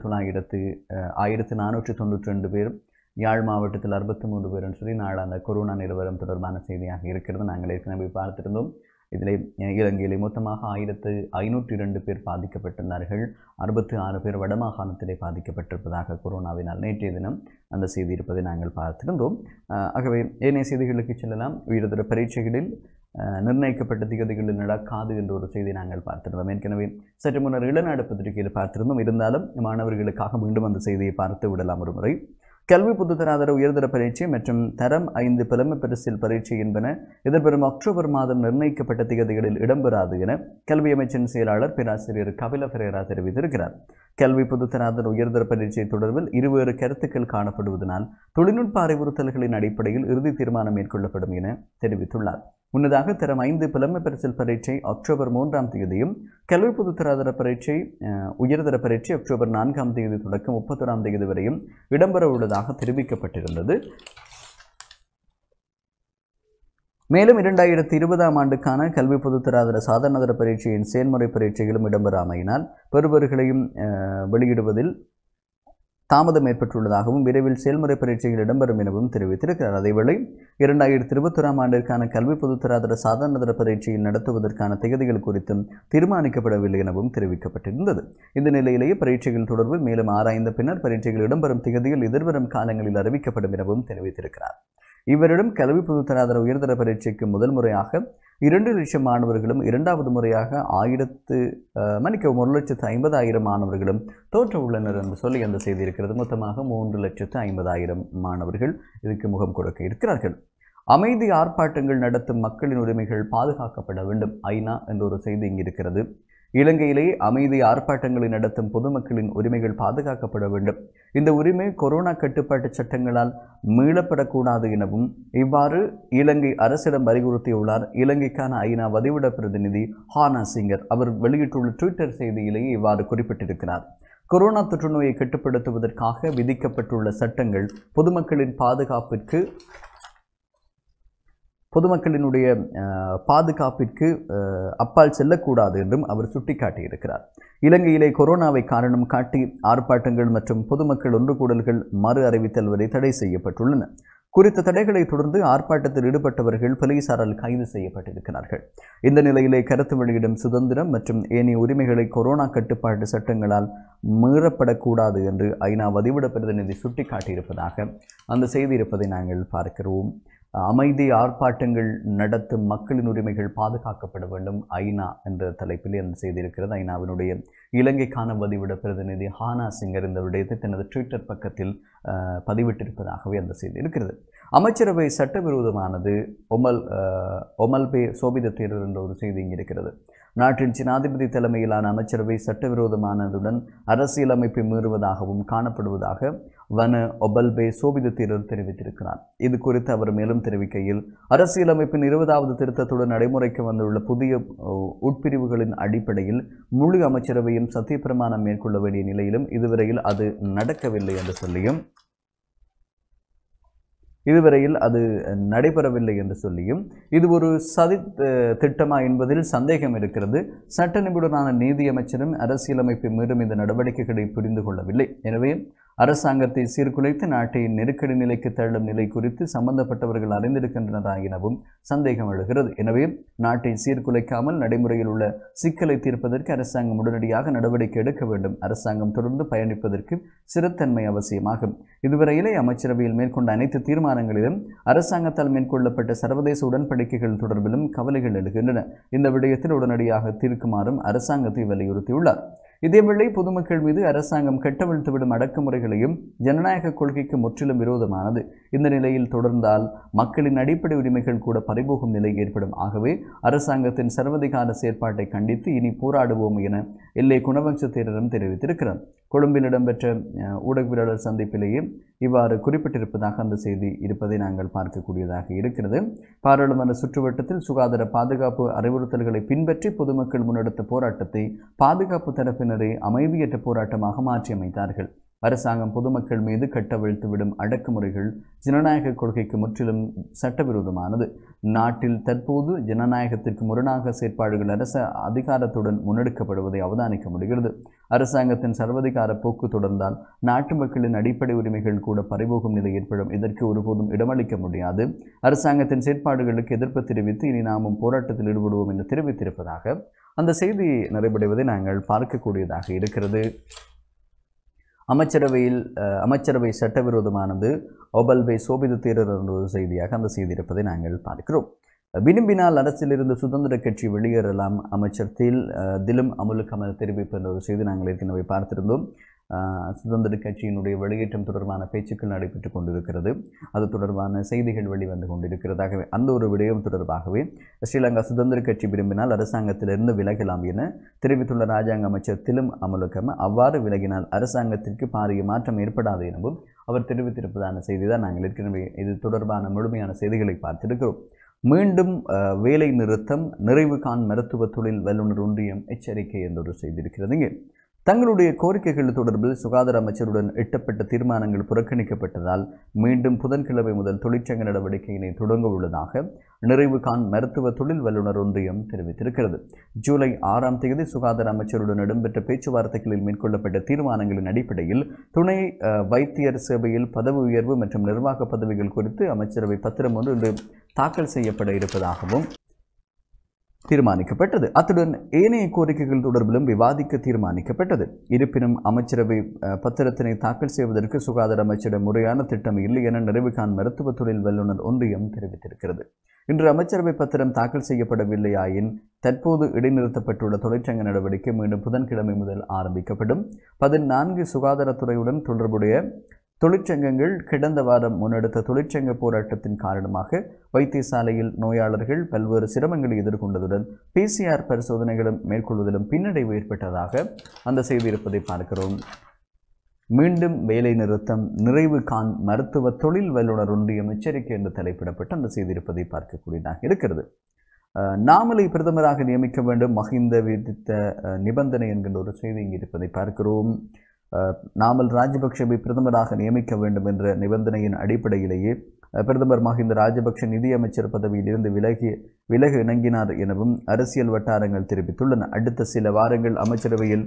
1492 பேர், யாழ் மாவட்டத்தில் 63 பேர் என்று சொல்லி நாளான கொரோனா நிலவரம் தொடர்பான செய்தியாக இருக்கிறது. நாங்கள் ஏற்கனவே பார்த்திருந்தோம். இதில் இலங்கையிலே மொத்தமாக 1502 பேர் பாதிக்கப்பட்டிருந்தார்கள். 66 பேர் வடமாகாணத்திலே பாதிக்கப்பட்டிருப்பதாக கொரோனாவினால் நேற்றைய தினம் அந்த செய்தி இருப்பதை நாங்கள் பார்த்திருந்தோம். ஆகவே ஏனைய செய்திகளுக்கு செல்லலாம். உயர்தர பரீட்சைகளில் நிர்ணயிக்கப்பட்ட திகதிகளில் நடக்காது என்ற ஒரு செய்தி நாங்கள் பார்த்திருந்தோம். ஏற்கனவே சற்று முன்னர் இளநாடு பத்திரிகையில் பார்த்திருந்தோம். இருந்தாலும் மாணவர்களுக்காக மீண்டும் அந்த செய்தியை பார்த்து விடலாம் ஒரு முறை. கல்வி பொதுத்தராதர உயர்தர பரீட்சை மற்றும் தரம் 5 புலமை பரிசில் பரீட்சை என்பன எதிர்வரும் அக்டோபர் மாதம் நிர்ணயிக்கப்பட்ட திகதிகளில் இடம்பெறாது என கல்வி அமைச்சின் செயலாளர் பேராசிரியர் கபில பெரேரா தெரிவித்திருக்கிறார். கல்வி பொதுத்தராதர உயர்தர பரீட்சை தொடர்பில் இருவேறு கருத்துக்கள் காணப்படுவதனால் தொழில்நுட்ப அறிவுறுத்தல்களின் அடிப்படையில் இறுதி தீர்மானம் மேற்கொள்ளப்படும் என தெரிவித்துள்ளார். முன்னதாக தரம் 5 புலமை பரிசில் பரீட்சை அக்டோபர் 3ஆம் தேதியும் கல்வி பொதுத்தராதர பரீட்சை உயர்தர பரீட்சை அக்டோபர் 4ஆம் தேதி தொடக்கம் 31ஆம் தேதி வரையும் இடம்பெற உள்ளதாக தெரிவிக்கப்பட்டிருந்தது. மேலும் 2020ஆம் ஆண்டுக்கான கல்வி பொதுத்தராதர சாதாரணதர பரீட்சையின் செயல்முறை பரீட்சைகளும் இடம்பெறாமையினால் பெறுபவர்களையும் வெளியிடுவதில் தாமதம் ஏற்பட்டுள்ளதாகவும் விரைவில் செயல்முறை பரீட்சைகள் இடம்பெறும் எனவும் தெரிவித்திருக்கிறார். அதேவேளை 2021ஆம் ஆண்டிற்கான கல்வி பொதுத்தராதர சாதாரணதர பரீட்சையில் நடத்துவதற்கான திகதிகள் குறித்தும் தீர்மானிக்கப்படவில்லை எனவும் தெரிவிக்கப்பட்டிருந்தது. இந்த நிலையிலேயே பரீட்சைகள் தொடர்பில் மேலும் ஆராய்ந்த பின்னர் பரீட்சைகள் இடம்பெறும் திகதிகள் எதிர்வரும் காலங்களில் அறிவிக்கப்படும் எனவும் தெரிவித்திருக்கிறார். இவரிடம் கல்வி பொதுத்தராதர உயர்தர பரீட்சைக்கு முதல் முறையாக 2 லட்சம் மாணவர்களும், இரண்டாவது முறையாக 1,50,000 மாணவர்களும் தோற்ற உள்ளனர் என்று சொல்லி அந்த செய்தி இருக்கிறது. மொத்தமாக 3,50,000 மாணவர்கள் இதுக்கு முகம் கொடுக்க இருக்கிறார்கள். அமைதி ஆர்ப்பாட்டங்கள் நடத்தும் மக்களின் உரிமைகள் பாதுகாக்கப்பட வேண்டும் ஐநா என்ற ஒரு செய்தி இங்கு இருக்கிறது. இலங்கையிலே அமைதி ஆர்ப்பாட்டங்களை நடத்தும் பொதுமக்களின் உரிமைகள் பாதுகாக்கப்பட வேண்டும். இந்த உரிமை கொரோனா கட்டுப்பாட்டு சட்டங்களால் மீளப்படக்கூடாது எனவும் இவ்வாறு இலங்கை அரசிடம் வலியுறுத்தியுள்ளார் இலங்கைக்கான ஐநா வதிவிட பிரதிநிதி ஹானா சிங்கர். அவர் வெளியிட்டுள்ள ட்விட்டர் செய்தியிலேயே இவ்வாறு குறிப்பிட்டிருக்கிறார். கொரோனா தொற்று நோயை கட்டுப்படுத்துவதற்காக விதிக்கப்பட்டுள்ள சட்டங்கள் பொதுமக்களினுடைய பாதுகாப்பிற்கு அப்பால் செல்லக்கூடாது என்றும் அவர் சுட்டிக்காட்டியிருக்கிறார். இலங்கையிலே கொரோனாவை காரணம் காட்டி ஆர்ப்பாட்டங்கள் மற்றும் பொதுமக்கள் ஒன்று கூடல்கள் மறு அறிவித்தல் வரை தடை செய்யப்பட்டுள்ளன. குறித்த தடைகளை தொடர்ந்து ஆர்ப்பாட்டத்தில் ஈடுபட்டவர்கள் போலீசாரால் கைது செய்யப்பட்டிருக்கிறார்கள். இந்த நிலையிலே கருத்து வெளியிடும் சுதந்திரம் மற்றும் ஏனைய உரிமைகளை கொரோனா கட்டுப்பாட்டு சட்டங்களால் மீறப்படக்கூடாது என்று ஐநா வதிவிட பிரதிநிதி சுட்டிக்காட்டியிருப்பதாக அந்த செய்தி இருப்பதை நாங்கள் பார்க்கிறோம். அமைதி ஆர்ப்பாட்டங்கள் நடத்தும் மக்களின் உரிமைகள் பாதுகாக்கப்பட வேண்டும் ஐநா என்ற தலைப்பில் அந்த செய்தி இருக்கிறது. ஐநாவினுடைய இலங்கைக்கான வதிவிட பிரதிநிதி ஹானா சிங்கர் இந்த விடயத்தை தனது ட்விட்டர் பக்கத்தில் பதிவிட்டிருப்பதாகவே அந்த செய்தி இருக்கிறது. அமைச்சரவை சட்டவிரோதமானது ஒமல்பே சோபித தேரர் என்ற ஒரு செய்தி இங்கு இருக்கிறது. நாட்டின் ஜனாதிபதி தலைமையிலான அமைச்சரவை சட்டவிரோதமானதுடன் அரசியலமைப்பை மீறுவதாகவும் காணப்படுவதாக வன ஒபல்பே சோபித தேரர் தெரிவித்திருக்கிறார். இது குறித்து அவர் மேலும் தெரிவிக்கையில், அரசியலமைப்பின் 20வது திருத்தத்துடன் நடைமுறைக்கு வந்துள்ள புதிய உட்பிரிவுகளின் அடிப்படையில் முழு அமைச்சரவையும் சத்தியப்பிரமாணம் மேற்கொள்ள வேண்டிய நிலையிலும் இதுவரையில் அது நடக்கவில்லை என்று சொல்லியும் நடைபெறவில்லை என்று சொல்லியும் இது ஒரு சதி திட்டமா என்பதில் சந்தேகம் இருக்கிறது. சட்ட நிபுணரான நீதி அமைச்சரும் அரசியலமைப்பை மீறும் இந்த நடவடிக்கைகளை புரிந்து கொள்ளவில்லை. எனவே அரசாங்கத்தை சீர்குலைத்து நாட்டை நெருக்கடி நிலைக்கு தள்ளும் நிலை குறித்து சம்பந்தப்பட்டவர்கள் அறிந்திருக்கின்றனரா எனவும் சந்தேகம் எழுகிறது. எனவே நாட்டை சீர்குலைக்காமல் நடைமுறையில் உள்ள சிக்கலை தீர்ப்பதற்கு அரசாங்கம் உடனடியாக நடவடிக்கை எடுக்க வேண்டும். அரசாங்கம் தொடர்ந்து பயணிப்பதற்கு சிறுத்தன்மை அவசியமாகும். இதுவரையிலே அமைச்சரவையில் மேற்கொண்ட அனைத்து தீர்மானங்களிலும் அரசாங்கத்தால் மேற்கொள்ளப்பட்ட சர்வதேச உடன்படிக்கைகள் தொடர்பிலும் கவலைகள் எழுகின்றன. இந்த விடயத்தில் உடனடியாக தீர்க்குமாறும் அரசாங்கத்தை வலியுறுத்தியுள்ளார். இதேவேளை பொதுமக்கள் மீது அரசாங்கம் கட்டவிழ்த்துவிடும் அடக்குமுறைகளையும் ஜனநாயக கொள்கைக்கு முற்றிலும் விரோதமானது. இந்த நிலையில் தொடர்ந்தால் மக்களின் அடிப்படை உரிமைகள் கூட பறிபோகும் நிலை ஏற்படும். ஆகவே அரசாங்கத்தின் சர்வதிகார செயற்பாட்டை கண்டித்து இனி போராடுவோம் என எல்லை குணவம்ச தேரரும் தெரிவித்திருக்கிறார். கொழும்பில் இடம்பெற்ற ஊடகவியலாளர் சந்திப்பிலேயே இவ்வாறு குறிப்பிட்டிருப்பதாக அந்த செய்தி இருப்பதை நாங்கள் பார்க்கக்கூடியதாக இருக்கிறது. பாராளுமன்ற சுற்றுவட்டத்தில் சுகாதார பாதுகாப்பு அறிவுறுத்தல்களை பின்பற்றி பொதுமக்கள் முன்னெடுத்த போராட்டத்தை பாதுகாப்பு தரப்பினரை அமைதியற்ற போராட்டமாக மாற்றியமைத்தார்கள். அரசாங்கம் பொதுமக்கள் மீது கட்டவிழ்த்துவிடும் அடக்குமுறைகள் ஜனநாயக கொள்கைக்கு முற்றிலும் சட்டவிரோதமானது. நாட்டில் தற்போது ஜனநாயகத்திற்கு முரணாக செயற்பாடுகள் அரச அதிகாரத்துடன் முன்னெடுக்கப்படுவதை அவதானிக்க முடிகிறது. அரசாங்கத்தின் சர்வதிகார போக்கு தொடர்ந்தால் நாட்டு மக்களின் அடிப்படை உரிமைகள் கூட பறிபோகும் நிலை ஏற்படும். இதற்கு ஒருபோதும் இடமளிக்க முடியாது. அரசாங்கத்தின் செயற்பாடுகளுக்கு எதிர்ப்பு தெரிவித்து இனி நாமும் போராட்டத்தில் ஈடுபடுவோம் என்று தெரிவித்திருப்பதாக அந்த செய்தி நிறைவடைவதை நாங்கள் பார்க்கக்கூடியதாக இருக்கிறது. அமைச்சரவை சட்டவிரோதமானது ஒபல்பே சோபித தேரர் என்ற ஒரு செய்தியாக அந்த செய்தி இருப்பதை நாங்கள் பார்க்கிறோம். விரும்பினால் அரசிலிருந்து சுதந்திர கட்சி வெளியேறலாம், அமைச்சர் திலும் அமுலுக்கமல் தெரிவிப்பு என்ற ஒரு செய்தி நாங்கள் ஏற்கனவே பார்த்திருந்தோம். சுதந்திர கட்சியினுடைய வெளியேற்றம் தொடர்பான பேச்சுக்கள் நடைபெற்று கொண்டிருக்கிறது. அது தொடர்பான செய்திகள் வெளிவந்து கொண்டிருக்கிறதாகவே அந்த ஒரு விடயம் தொடர்பாகவே ஸ்ரீலங்கா சுதந்திர கட்சி விரும்பினால் அரசாங்கத்திலிருந்து விலகலாம் என தெரிவித்துள்ள ராஜாங்க அமைச்சர் திலும் அமுலுக்கம, அவ்வாறு விலகினால் அரசாங்கத்திற்கு பாரிய மாற்றம் ஏற்படாது எனவும் அவர் தெரிவித்திருப்பதான செய்தி தான் நாங்கள் ஏற்கனவே இது தொடர்பான முழுமையான செய்திகளை பார்த்திருக்கிறோம். மீண்டும் வேலை நிறுத்தம், நிறைவு காண் மருத்துவ தொழில் வல்லுநர் ஒன்றியம் எச்சரிக்கை என்றொரு செய்தி இருக்கிறதுங்க. தங்களுடைய கோரிக்கைகள் தொடர்பில் சுகாதார அமைச்சருடன் எட்டப்பட்ட தீர்மானங்கள் புறக்கணிக்கப்பட்டதால் மீண்டும் புதன்கிழமை முதல் தொழிற்சங்க நடவடிக்கையினை தொடங்க உள்ளதாக நிறைவு காண் மருத்துவ தொழில் வல்லுநர் ஒன்றியம் தெரிவித்திருக்கிறது. ஜூலை 6ஆம் தேதி சுகாதார அமைச்சருடன் இடம்பெற்ற பேச்சுவார்த்தைகளில் மேற்கொள்ளப்பட்ட தீர்மானங்களின் அடிப்படையில் துணை வைத்தியர் சேவையில் பதவி உயர்வு மற்றும் நிர்வாக பதவிகள் குறித்து அமைச்சரவை பத்திரம் ஒன்று இன்று தாக்கல் செய்யப்பட இருப்பதாகவும் தீர்மானிக்கப்பட்டது. அத்துடன் ஏனைய கோரிக்கைகள் தொடர்பிலும் விவாதிக்க தீர்மானிக்கப்பட்டது. இருப்பினும் அமைச்சரவை பத்திரத்தினை தாக்கல் செய்வதற்கு சுகாதார அமைச்சரிடம் முறையான திட்டம் இல்லை என நிறைவுகாண் மருத்துவ தொழில் வல்லுநர் ஒன்றியம் தெரிவித்திருக்கிறது. இன்று அமைச்சரவை பத்திரம் தாக்கல் செய்யப்படவில்லையாயின் தற்போது இடைநிறுத்தப்பட்டுள்ள தொழிற்சங்க நடவடிக்கை மீண்டும் புதன்கிழமை முதல் ஆரம்பிக்கப்படும். 14 சுகாதாரத்துறையுடன் தொடர்புடைய தொழிற்சங்கங்கள் கடந்த வாரம் முன்னெடுத்த தொழிற்சங்க போராட்டத்தின் காரணமாக வைத்தியசாலையில் நோயாளர்கள் பல்வேறு சிரமங்களை எதிர்கொண்டதுடன் PCR பரிசோதனைகளும் மேற்கொள்வதிலும் பின்னடைவு ஏற்பட்டதாக அந்த செய்தி இருப்பதை பார்க்கிறோம். மீண்டும் வேலை நிறுத்தம், நிறைவு காண் மருத்துவ தொழில் வல்லுநர் ஒன்றியம் எச்சரிக்கை என்று தலைப்பிடப்பட்டு அந்த செய்தி இருப்பதை பார்க்கக்கூடியதாக இருக்கிறது. நாமலை பிரதமராக நியமிக்க வேண்டும், மஹிந்த விதித்த நிபந்தனை என்கின்ற ஒரு செய்தி இங்கு இருப்பதை பார்க்கிறோம். நாமல் ராஜபக்ஷவை பிரதமராக நியமிக்க வேண்டும் என்ற நிபந்தனையின் அடிப்படையிலேயே பிரதமர் மஹிந்த ராஜபக்ஷ நிதியமைச்சர் பதவியில் இருந்து விலக இணங்கினார் எனவும் அரசியல் வட்டாரங்கள் தெரிவித்துள்ளன. அடுத்த சில வாரங்கள் அமைச்சரவையில்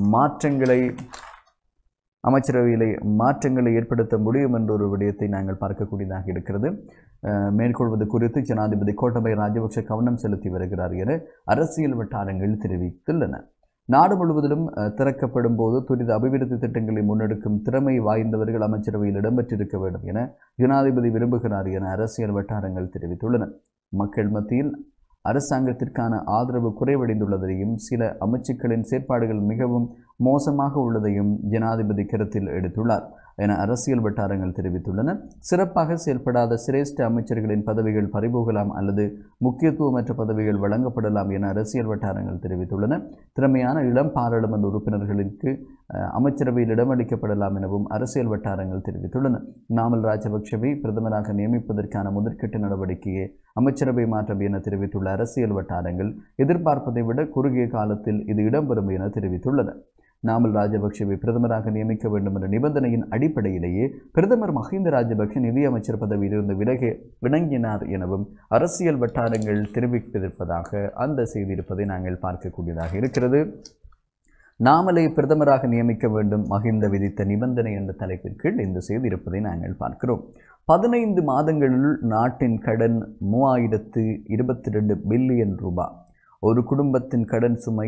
மாற்றங்களை ஏற்படுத்த முடியும் என்ற ஒரு விடயத்தை நாங்கள் பார்க்கக்கூடியதாக இருக்கிறது. மேற்கொள்வது குறித்து ஜனாதிபதி கோட்டபய ராஜபக்ஷ கவனம் செலுத்தி வருகிறார் என அரசியல் வட்டாரங்கள் தெரிவித்துள்ளன. நாடு முழுவதிலும் திறக்கப்படும் போது துரித அபிவிருத்தி திட்டங்களை முன்னெடுக்கும் திறமை வாய்ந்தவர்கள் அமைச்சரவையில் இடம்பெற்றிருக்க வேண்டும் என ஜனாதிபதி விரும்புகிறார் என அரசியல் வட்டாரங்கள் தெரிவித்துள்ளன. மக்கள் மத்தியில் அரசாங்கத்திற்கான ஆதரவு குறைவடைந்துள்ளதையும் சில அமைச்சுக்களின் செயற்பாடுகள் மிகவும் மோசமாக உள்ளதையும் ஜனாதிபதி கருத்தில் எடுத்துள்ளார் என அரசியல் வட்டாரங்கள் தெரிவித்துள்ளன. சிறப்பாக செயல்படாத சிரேஷ்ட அமைச்சர்களின் பதவிகள் பறிபோகலாம் அல்லது முக்கியத்துவமற்ற பதவிகள் வழங்கப்படலாம் என அரசியல் வட்டாரங்கள் தெரிவித்துள்ளன. திறமையான இளம் பாராளுமன்ற உறுப்பினர்களுக்கு அமைச்சரவையில் இடமளிக்கப்படலாம் எனவும் அரசியல் வட்டாரங்கள் தெரிவித்துள்ளன. நாமல் ராஜபக்ஷவை பிரதமராக நியமிப்பதற்கான முதற்கட்ட நடவடிக்கையே அமைச்சரவை மாற்றம் என தெரிவித்துள்ள அரசியல் வட்டாரங்கள் எதிர்பார்ப்பதை விட குறுகிய காலத்தில் இது இடம்பெறும் என தெரிவித்துள்ளன. நாமல் ராஜபக்ஷவை பிரதமராக நியமிக்க வேண்டும் என்ற நிபந்தனையின் அடிப்படையிலேயே பிரதமர் மஹிந்த ராஜபக்ஷ நிதியமைச்சர் பதவியிலிருந்து விலக இணங்கினார் எனவும் அரசியல் வட்டாரங்கள் தெரிவித்திருப்பதாக அந்த செய்தி இருப்பதை நாங்கள் பார்க்கக்கூடியதாக இருக்கிறது. நாமலை பிரதமராக நியமிக்க வேண்டும், மஹிந்த விதித்த நிபந்தனை என்ற தலைப்பின் கீழ் இந்த செய்தி இருப்பதை நாங்கள் பார்க்கிறோம். 15 மாதங்களில் நாட்டின் கடன் 3022 பில்லியன் ரூபாய். ஒரு குடும்பத்தின் கடன் சுமை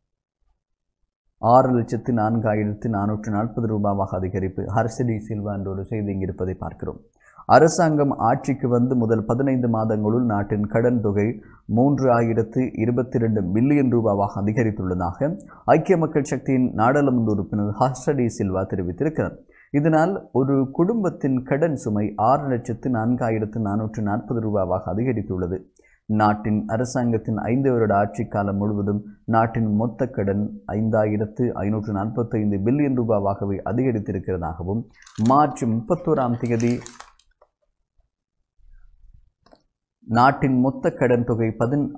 6,04,440 ரூபாவாக அதிகரிப்பு. ஹர்ஷடி சில்வா என்ற ஒரு செய்தி இங்கிருப்பதை பார்க்கிறோம். அரசாங்கம் ஆட்சிக்கு வந்து முதல் 15 மாதங்களுள் நாட்டின் கடன் தொகை 3022 பில்லியன் ரூபாவாக அதிகரித்துள்ளதாக ஐக்கிய மக்கள் சக்தியின் நாடாளுமன்ற உறுப்பினர் ஹர்ஷடி சில்வா தெரிவித்திருக்கிறார். இதனால் ஒரு குடும்பத்தின் கடன் சுமை 6,04,440 ரூபாவாக அதிகரித்துள்ளது. நாட்டின் அரசாங்கத்தின் 5 வருட ஆட்சி காலம் முழுவதும் நாட்டின் மொத்த கடன் 5,545 பில்லியன் ரூபாவாகவே அதிகரித்திருக்கிறதாகவும் மார்ச் 31ஆம் தேதி நாட்டின் மொத்த கடன் தொகை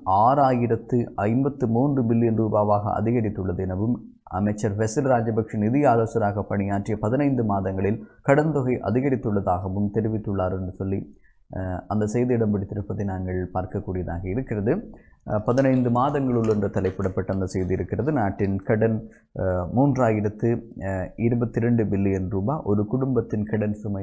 16,053 பில்லியன் ரூபாவாக அதிகரித்துள்ளது எனவும் அமைச்சர் வெசில் ராஜபக்ஷ நிதி ஆலோசகராக பணியாற்றிய 15 மாதங்களில் கடன் தொகை அதிகரித்துள்ளதாகவும் தெரிவித்துள்ளார் என்று சொல்லி அந்த செய்தி இடம் பிடித்திருப்பதை நாங்கள் பார்க்கக்கூடியதாக இருக்கிறது. 15 மாதங்களுள் என்று தலைப்பிடப்பட்ட அந்த செய்தி இருக்கிறது. நாட்டின் கடன் 3022 பில்லியன் ரூபாய். ஒரு குடும்பத்தின் கடன் சுமை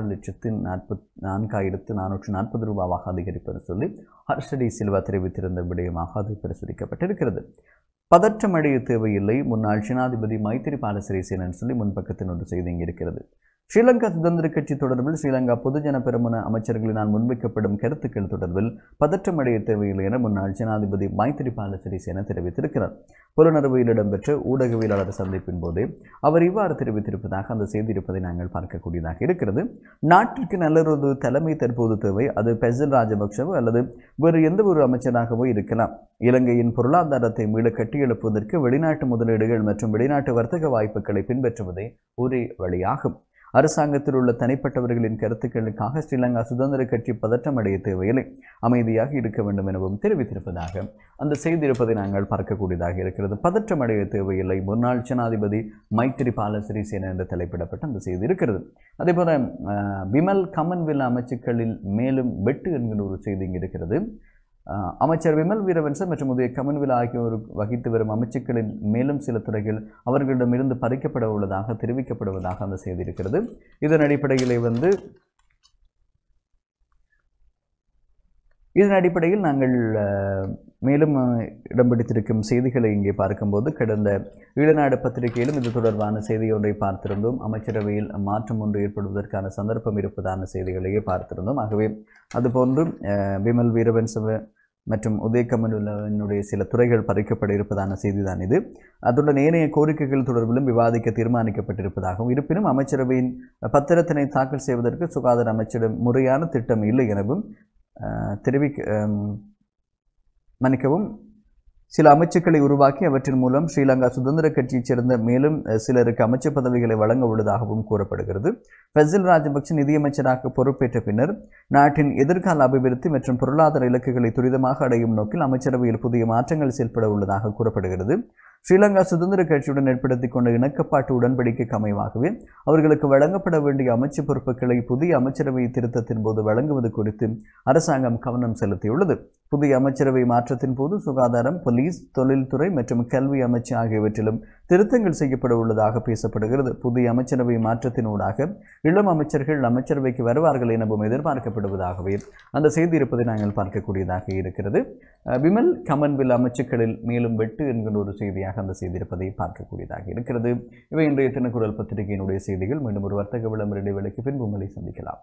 6,04,440 ரூபாவாக அதிகரிப்பது சொல்லி ஹர்ஷடி சில்வா தெரிவித்திருந்த விடயமாக அது பிரசுரிக்கப்பட்டிருக்கிறது. பதற்றமடைய தேவையில்லை, முன்னாள் ஜனாதிபதி மைத்திரிபால சிறிசேன சொல்லி முன்பக்கத்தின் ஒரு செய்தி இங்கே இருக்கிறது. ஸ்ரீலங்கா சுதந்திர கட்சி தொடர்பில் ஸ்ரீலங்கா பொதுஜன பெரமுன அமைச்சர்களினால் முன்வைக்கப்படும் கருத்துக்கள் தொடர்பில் பதற்றமடைய தேவையில்லை என முன்னாள் ஜனாதிபதி மைத்திரிபால சிறிசேன தெரிவித்திருக்கிறார். புலனறுவையில் இடம்பெற்ற ஊடகவியலாளர் சந்திப்பின் போதே அவர் இவ்வாறு தெரிவித்திருப்பதாக அந்த செய்தி இருப்பதை நாங்கள் பார்க்கக்கூடியதாக இருக்கிறது. நாட்டிற்கு நல்லொரு தலைமை தற்போது தேவை. அது பெசில் ராஜபக்ஷவோ அல்லது வேறு எந்த ஒரு அமைச்சராகவோ இருக்கலாம். இலங்கையின் பொருளாதாரத்தை மீள கட்டியெழுப்புவதற்கு வெளிநாட்டு முதலீடுகள் மற்றும் வெளிநாட்டு வர்த்தக வாய்ப்புகளை பின்பற்றுவதே ஒரே வழியாகும். அரசாங்கத்தில் உள்ள தனிப்பட்டவர்களின் கருத்துக்களுக்காக ஸ்ரீலங்கா சுதந்திர கட்சி பதற்றம் அடைய தேவையில்லை, அமைதியாக இருக்க வேண்டும் எனவும் தெரிவித்திருப்பதாக அந்த செய்தி இருப்பதை நாங்கள் பார்க்கக்கூடியதாக இருக்கிறது. பதற்றம் அடைய தேவையில்லை, முன்னாள் ஜனாதிபதி மைத்திரிபால சிறிசேன என்று தலைப்பிடப்பட்ட அந்த செய்தி இருக்கிறது. அதேபோல விமல் கமன்வெல்ல அமைச்சுக்களில் மேலும் வெட்டு என்கிற ஒரு செய்தி இங்கு இருக்கிறது. அமைச்சர் விமல் வீரவன்ச மற்றும் உதய கமன்வெல்ல ஆகியோர் வகித்து வரும் அமைச்சுக்களில் மேலும் சில துறைகள் அவர்களிடமிருந்து பறிக்கப்பட உள்ளதாக தெரிவிக்கப்படுவதாக அந்த செய்தி இருக்கிறது. இதன் அடிப்படையில் நாங்கள் மேலும் இடம் பிடித்திருக்கும் செய்திகளை இங்கே பார்க்கும்போது கடந்த ஈழநாடு பத்திரிகையிலும் இது தொடர்பான செய்தி ஒன்றை பார்த்திருந்தோம். அமைச்சரவையில் மாற்றம் ஒன்று ஏற்படுவதற்கான சந்தர்ப்பம் இருப்பதான செய்திகளையே பார்த்திருந்தோம். ஆகவே அதுபோன்று விமல் வீரவன்சவ மற்றும் உதய கமன்வெல்லவினுடைய சில துறைகள் பறிக்கப்பட இருப்பதான செய்திதான் இது. அதுடன் ஏனைய கோரிக்கைகள் தொடர்பிலும் விவாதிக்க தீர்மானிக்கப்பட்டிருப்பதாகவும், இருப்பினும் அமைச்சரவையின் பத்திரத்தினை தாக்கல் செய்வதற்கு சுகாதார அமைச்சரிடம் முறையான திட்டம் இல்லை எனவும் மன்னிக்கவும் சில அமைச்சுக்களை உருவாக்கி அவற்றின் மூலம் ஸ்ரீலங்கா சுதந்திர கட்சியைச் சேர்ந்த மேலும் சிலருக்கு அமைச்சு பதவிகளை வழங்க உள்ளதாகவும் கூறப்படுகிறது. ஃபசில் ராஜபக்ஷ நிதியமைச்சராக பொறுப்பேற்ற பின்னர் நாட்டின் எதிர்கால அபிவிருத்தி மற்றும் பொருளாதார இலக்குகளை துரிதமாக அடையும் நோக்கில் அமைச்சரவையில் புதிய மாற்றங்கள் செயல்பட உள்ளதாக கூறப்படுகிறது. ஸ்ரீலங்கா சுதந்திர கட்சியுடன் ஏற்படுத்திக் கொண்ட இணக்கப்பாட்டு உடன்படிக்கைக்கு அமைவாகவே அவர்களுக்கு வழங்கப்பட வேண்டிய அமைச்சு பொறுப்புகளை புதிய அமைச்சரவை திருத்தத்தின் போது வழங்குவது குறித்து அரசாங்கம் கவனம் செலுத்தியுள்ளது. புதிய அமைச்சரவை மாற்றத்தின் போது சுகாதாரம், போலீஸ், தொழில்துறை மற்றும் கல்வி அமைச்சு ஆகியவற்றிலும் திருத்தங்கள் செய்யப்பட உள்ளதாக பேசப்படுகிறது. புதிய அமைச்சரவை மாற்றத்தினூடாக இளம் அமைச்சர்கள் அமைச்சரவைக்கு வருவார்கள் எனவும் எதிர்பார்க்கப்படுவதாகவே அந்த செய்தி இருப்பதை நாங்கள் பார்க்கக்கூடியதாக இருக்கிறது. விமல் கமன்வெல்ல அமைச்சுக்களில் மேலும் வெட்டு என்கின்ற ஒரு செய்தியாக அந்த செய்தி இருப்பதை பார்க்கக்கூடியதாக இருக்கிறது. இவை இன்றைய தினக்குரல் பத்திரிகையினுடைய செய்திகள். மீண்டும் ஒரு வர்த்தக விளம்பர இடைவேளைக்கு பின்பு உங்களை சந்திக்கலாம்.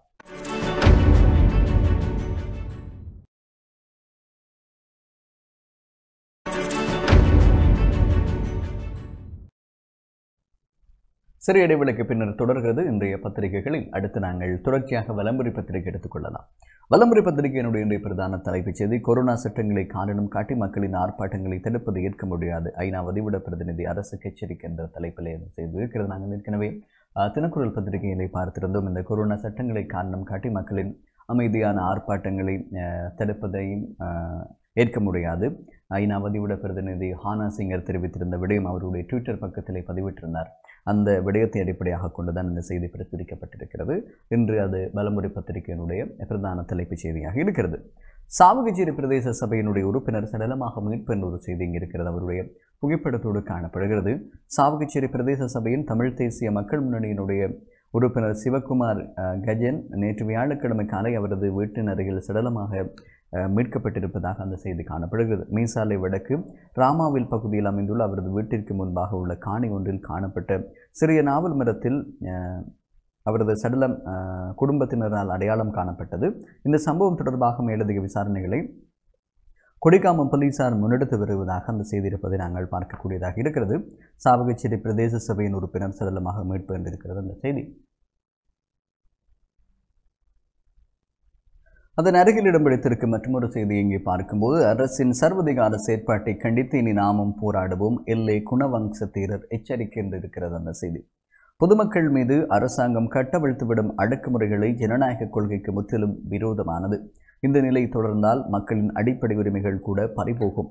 சிறு இடைவெளிக்கு பின்னர் தொடர்கிறது இன்றைய பத்திரிகைகளில். அடுத்து நாங்கள் தொடர்ச்சியாக வலம்புரி பத்திரிகை எடுத்துக்கொள்ளலாம். வலம்புரி பத்திரிகையினுடைய இன்றைய பிரதான தலைப்புச் செய்தி, கொரோனா சட்டங்களை காரணம் காட்டி மக்களின் ஆர்ப்பாட்டங்களை தடுப்பதை ஏற்க முடியாது, ஐநா வதிவிட பிரதிநிதி அரசுக்கு எச்சரிக்கை என்ற தலைப்பிலே செய்து இருக்கிறது. நாங்கள் ஏற்கனவே தினக்குரல் பத்திரிகைகளை பார்த்திருந்தோம். இந்த கொரோனா சட்டங்களை காரணம் காட்டி மக்களின் அமைதியான ஆர்ப்பாட்டங்களை தடுப்பதையும் ஏற்க முடியாது, ஐநா வதிவிட பிரதிநிதி ஹானா சிங்கர் தெரிவித்திருந்த விடயம் அவருடைய ட்விட்டர் பக்கத்திலே பதிவிட்டிருந்தார். அந்த விடயத்தை அடிப்படையாக கொண்டுதான் இந்த செய்தி பிரசுரிக்கப்பட்டிருக்கிறது. இன்று அது வலம்புரி பத்திரிகையினுடைய பிரதான தலைப்புச் செய்தியாக இருக்கிறது. சாவகச்சேரி பிரதேச சபையினுடைய உறுப்பினர் சடலமாக மீட்பு என்ற ஒரு செய்தி இங்கே இருக்கிறது. அவருடைய புகைப்படத்தோடு காணப்படுகிறது. சாவகச்சேரி பிரதேச சபையின் தமிழ் தேசிய மக்கள் முன்னணியினுடைய உறுப்பினர் சிவகுமார் கஜன் நேற்று வியாழக்கிழமை காலை அவரது வீட்டின் அருகில் சடலமாக மீட்கப்பட்டிருப்பதாக அந்த செய்தி காணப்படுகிறது. மீசாலை வடக்கு ராமாவில் பகுதியில் அமைந்துள்ள அவரது வீட்டிற்கு முன்பாக உள்ள காணி ஒன்றில் காணப்பட்ட சிறிய நாவல் மரத்தில் அவரது சடலம் குடும்பத்தினரால் அடையாளம் காணப்பட்டது. இந்த சம்பவம் தொடர்பாக மேலதிக விசாரணைகளை கொடிகாமம் போலீசார் முன்னெடுத்து வருவதாக அந்த செய்தி இருப்பதை நாங்கள் பார்க்கக்கூடியதாக இருக்கிறது. சாவகச்சேரி பிரதேச சபையின் உறுப்பினர் சடலமாக மீட்பு என்றிருக்கிறது அந்த செய்தி. அதன் அருகில் இடம் பிடித்திருக்கும் மற்றொரு செய்தி இங்கே பார்க்கும்போது, அரசின் சர்வதிகார செயற்பாட்டை கண்டித்து இனி நாமும் போராடுவோம், எல்லை குணவம்ச தேரர் எச்சரிக்கை என்று இருக்கிறது அந்த செய்தி. பொதுமக்கள் மீது அரசாங்கம் கட்டவிழ்த்துவிடும் அடக்குமுறைகளை ஜனநாயக கொள்கைக்கு முற்றிலும் விரோதமானது. இந்த நிலை தொடர்ந்தால் மக்களின் அடிப்படை உரிமைகள் கூட பறிபோகும்.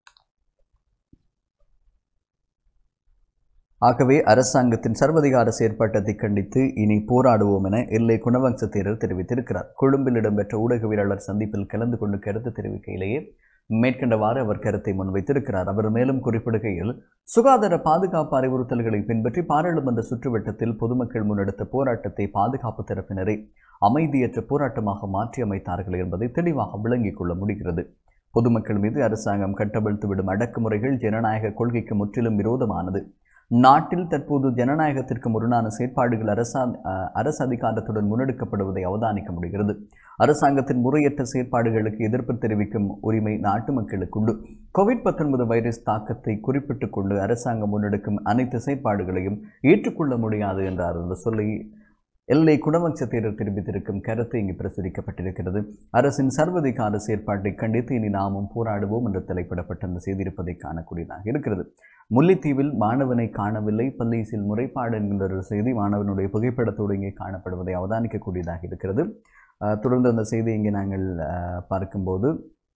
ஆகவே அரசாங்கத்தின் சர்வதிகார செயற்பாட்டத்தை கண்டித்து இனி போராடுவோம் என எல்லை குணவம்ச தேரர் தெரிவித்திருக்கிறார். கொழும்பில் இடம்பெற்ற ஊடகவியலாளர் சந்திப்பில் கலந்து கொண்டு கருத்து தெரிவிக்கையிலேயே மேற்கண்டவாறு அவர் கருத்தை முன்வைத்திருக்கிறார். அவர் மேலும் குறிப்பிடுகையில், சுகாதார பாதுகாப்பு அறிவுறுத்தல்களை பின்பற்றி பாராளுமன்ற சுற்றுவட்டத்தில் பொதுமக்கள் முன்னெடுத்த போராட்டத்தை பாதுகாப்பு தரப்பினரை அமைதியற்ற போராட்டமாக மாற்றி அமைத்தார்கள் என்பதை தெளிவாக விளங்கிக் கொள்ள முடிகிறது. பொதுமக்கள் மீது அரசாங்கம் கட்டவிழ்த்துவிடும் அடக்குமுறைகள் ஜனநாயக கொள்கைக்கு முற்றிலும் விரோதமானது. நாட்டில் தற்போது ஜனநாயகத்திற்கு முரணான செயற்பாடுகள் அரசு அதிகாரத்துடன் முன்னெடுக்கப்படுவதை அவதானிக்க முடிகிறது. அரசாங்கத்தின் முறையற்ற செயற்பாடுகளுக்கு எதிர்ப்பு தெரிவிக்கும் உரிமை நாட்டு மக்களுக்கு உண்டு. COVID-19 வைரஸ் தாக்கத்தை குறிப்பிட்டுக் கொண்டு அரசாங்கம் முன்னெடுக்கும் அனைத்து செயற்பாடுகளையும் ஏற்றுக்கொள்ள முடியாது என்றார். என்று சொல்லி எல்லை குணவம்ச தேரர் தெரிவித்திருக்கும் கருத்து இங்கு பிரசுரிக்கப்பட்டிருக்கிறது. அரசின் சர்வதிகார செயற்பாட்டை கண்டித்து இனி நாமும் போராடுவோம் என்று தலைப்பிடப்பட்ட அந்த செய்தி இருப்பதை காணக்கூடியதாக இருக்கிறது. முல்லைத்தீவில் மாணவனை காணவில்லை, போலீசில் முறைப்பாடு என்கின்ற ஒரு செய்தி மாணவனுடைய புகைப்படத்தோடு இங்கே காணப்படுவதை அவதானிக்கக்கூடியதாக இருக்கிறது. தொடர்ந்து அந்த செய்தி இங்கே நாங்கள் பார்க்கும்போது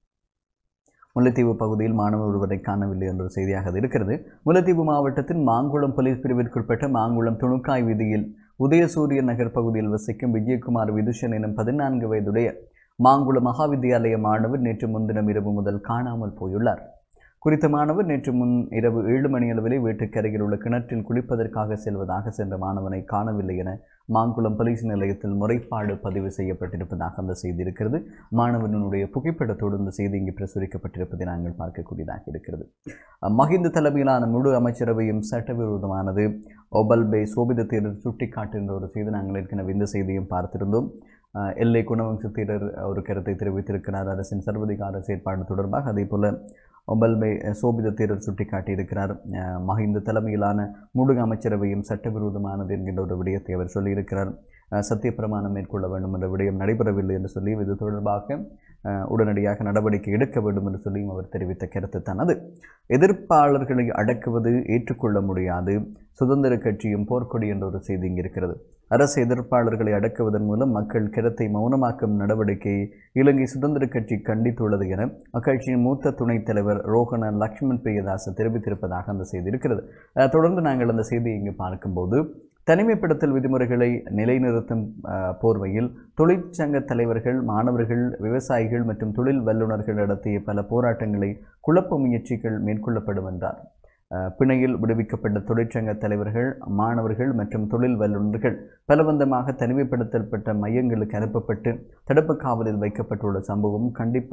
முல்லைத்தீவு பகுதியில் மாணவர் ஒருவரை காணவில்லை என்ற ஒரு செய்தியாக இருக்கிறது. முல்லைத்தீவு மாவட்டத்தின் மாங்குளம் போலீஸ் பிரிவிற்குட்பட்ட மாங்குளம் துணுக்காய் வீதியில் உதயசூரிய நகர் பகுதியில் வசிக்கும் விஜயகுமார் விதுஷன் எனும் 14 வயதுடைய மாங்குளம் மகாவித்தியாலய மாணவர் நேற்று முன்தினம் இரவு முதல் காணாமல் போயுள்ளார். குறித்த மாணவர் நேற்று முன் இரவு 7 மணியளவிலே வீட்டுக்கு அருகில் உள்ள கிணற்றில் குளிப்பதற்காக செல்வதாக சென்ற மாணவனை காணவில்லை என மாங்குளம் போலீஸ் நிலையத்தில் முறைப்பாடு பதிவு செய்யப்பட்டிருப்பதாக அந்த செய்தி இருக்கிறது. மாணவனுடைய புகைப்படத்தோடு இந்த செய்தி இங்கு பிரசுரிக்கப்பட்டிருப்பதை நாங்கள் பார்க்கக்கூடியதாக இருக்கிறது. மஹிந்த தலைமையிலான முழு அமைச்சரவையும் சட்டவிரோதமானது, ஒபல்பே சோபித தேரர் சுட்டிக்காட்டுகின்ற ஒரு செய்தி நாங்கள் ஏற்கனவே இந்த செய்தியும் பார்த்திருந்தோம். எல்லை குணவம்ச தேரர் ஒரு கருத்தை தெரிவித்திருக்கிறார் அரசின் சர்வதிகார செயற்பாடு தொடர்பாக. அதே போல ஒபல்பே சோபித தேரர் சுட்டிக்காட்டியிருக்கிறார். மஹிந்த தலைமையிலான முழு அமைச்சரவையும் சட்டவிரோதமானது என்கின்ற ஒரு விடயத்தை அவர் சொல்லியிருக்கிறார். சத்திய பிரமாணம் மேற்கொள்ள வேண்டும் என்ற விடயம் நடைபெறவில்லை என்று சொல்லி இது தொடர்பாக உடனடியாக நடவடிக்கை எடுக்க வேண்டும் என்று சொல்லியும் அவர் தெரிவித்த கருத்து தான் அது. எதிர்ப்பாளர்களை அடக்குவது ஏற்றுக்கொள்ள முடியாது, சுதந்திர கட்சியும் போர்க்கொடி என்ற ஒரு செய்தி இங்கு இருக்கிறது. அரசு எதிர்ப்பாளர்களை அடக்குவதன் மூலம் மக்கள் கருத்தை மௌனமாக்கும் நடவடிக்கையை இலங்கை சுதந்திர கட்சி கண்டித்துள்ளது என அக்கட்சியின் மூத்த துணைத் தலைவர் ரோஹன லக்ஷ்மன் பிரியதாச தெரிவித்திருப்பதாக அந்த செய்தி இருக்கிறது. தொடர்ந்து நாங்கள் அந்த செய்தியை இங்கு பார்க்கும்போது தனிமைப்படுத்தல் விதிமுறைகளை நிலைநிறுத்தும் போர்வையில் தொழிற்சங்க தலைவர்கள், மாணவர்கள், விவசாயிகள் மற்றும் தொழில் வல்லுநர்கள் நடத்திய பல போராட்டங்களை குழப்ப முயற்சிகள் மேற்கொள்ளப்படும் என்றார். பிணையில் விடுவிக்கப்பட்ட தொழிற்சங்க தலைவர்கள், மாணவர்கள் மற்றும் தொழில் வல்லுநர்கள் பலவந்தமாக தனிமைப்படுத்தப்பட்ட மையங்களுக்கு அனுப்பப்பட்டு தடுப்பு காவலில் வைக்கப்பட்டுள்ள சம்பவம்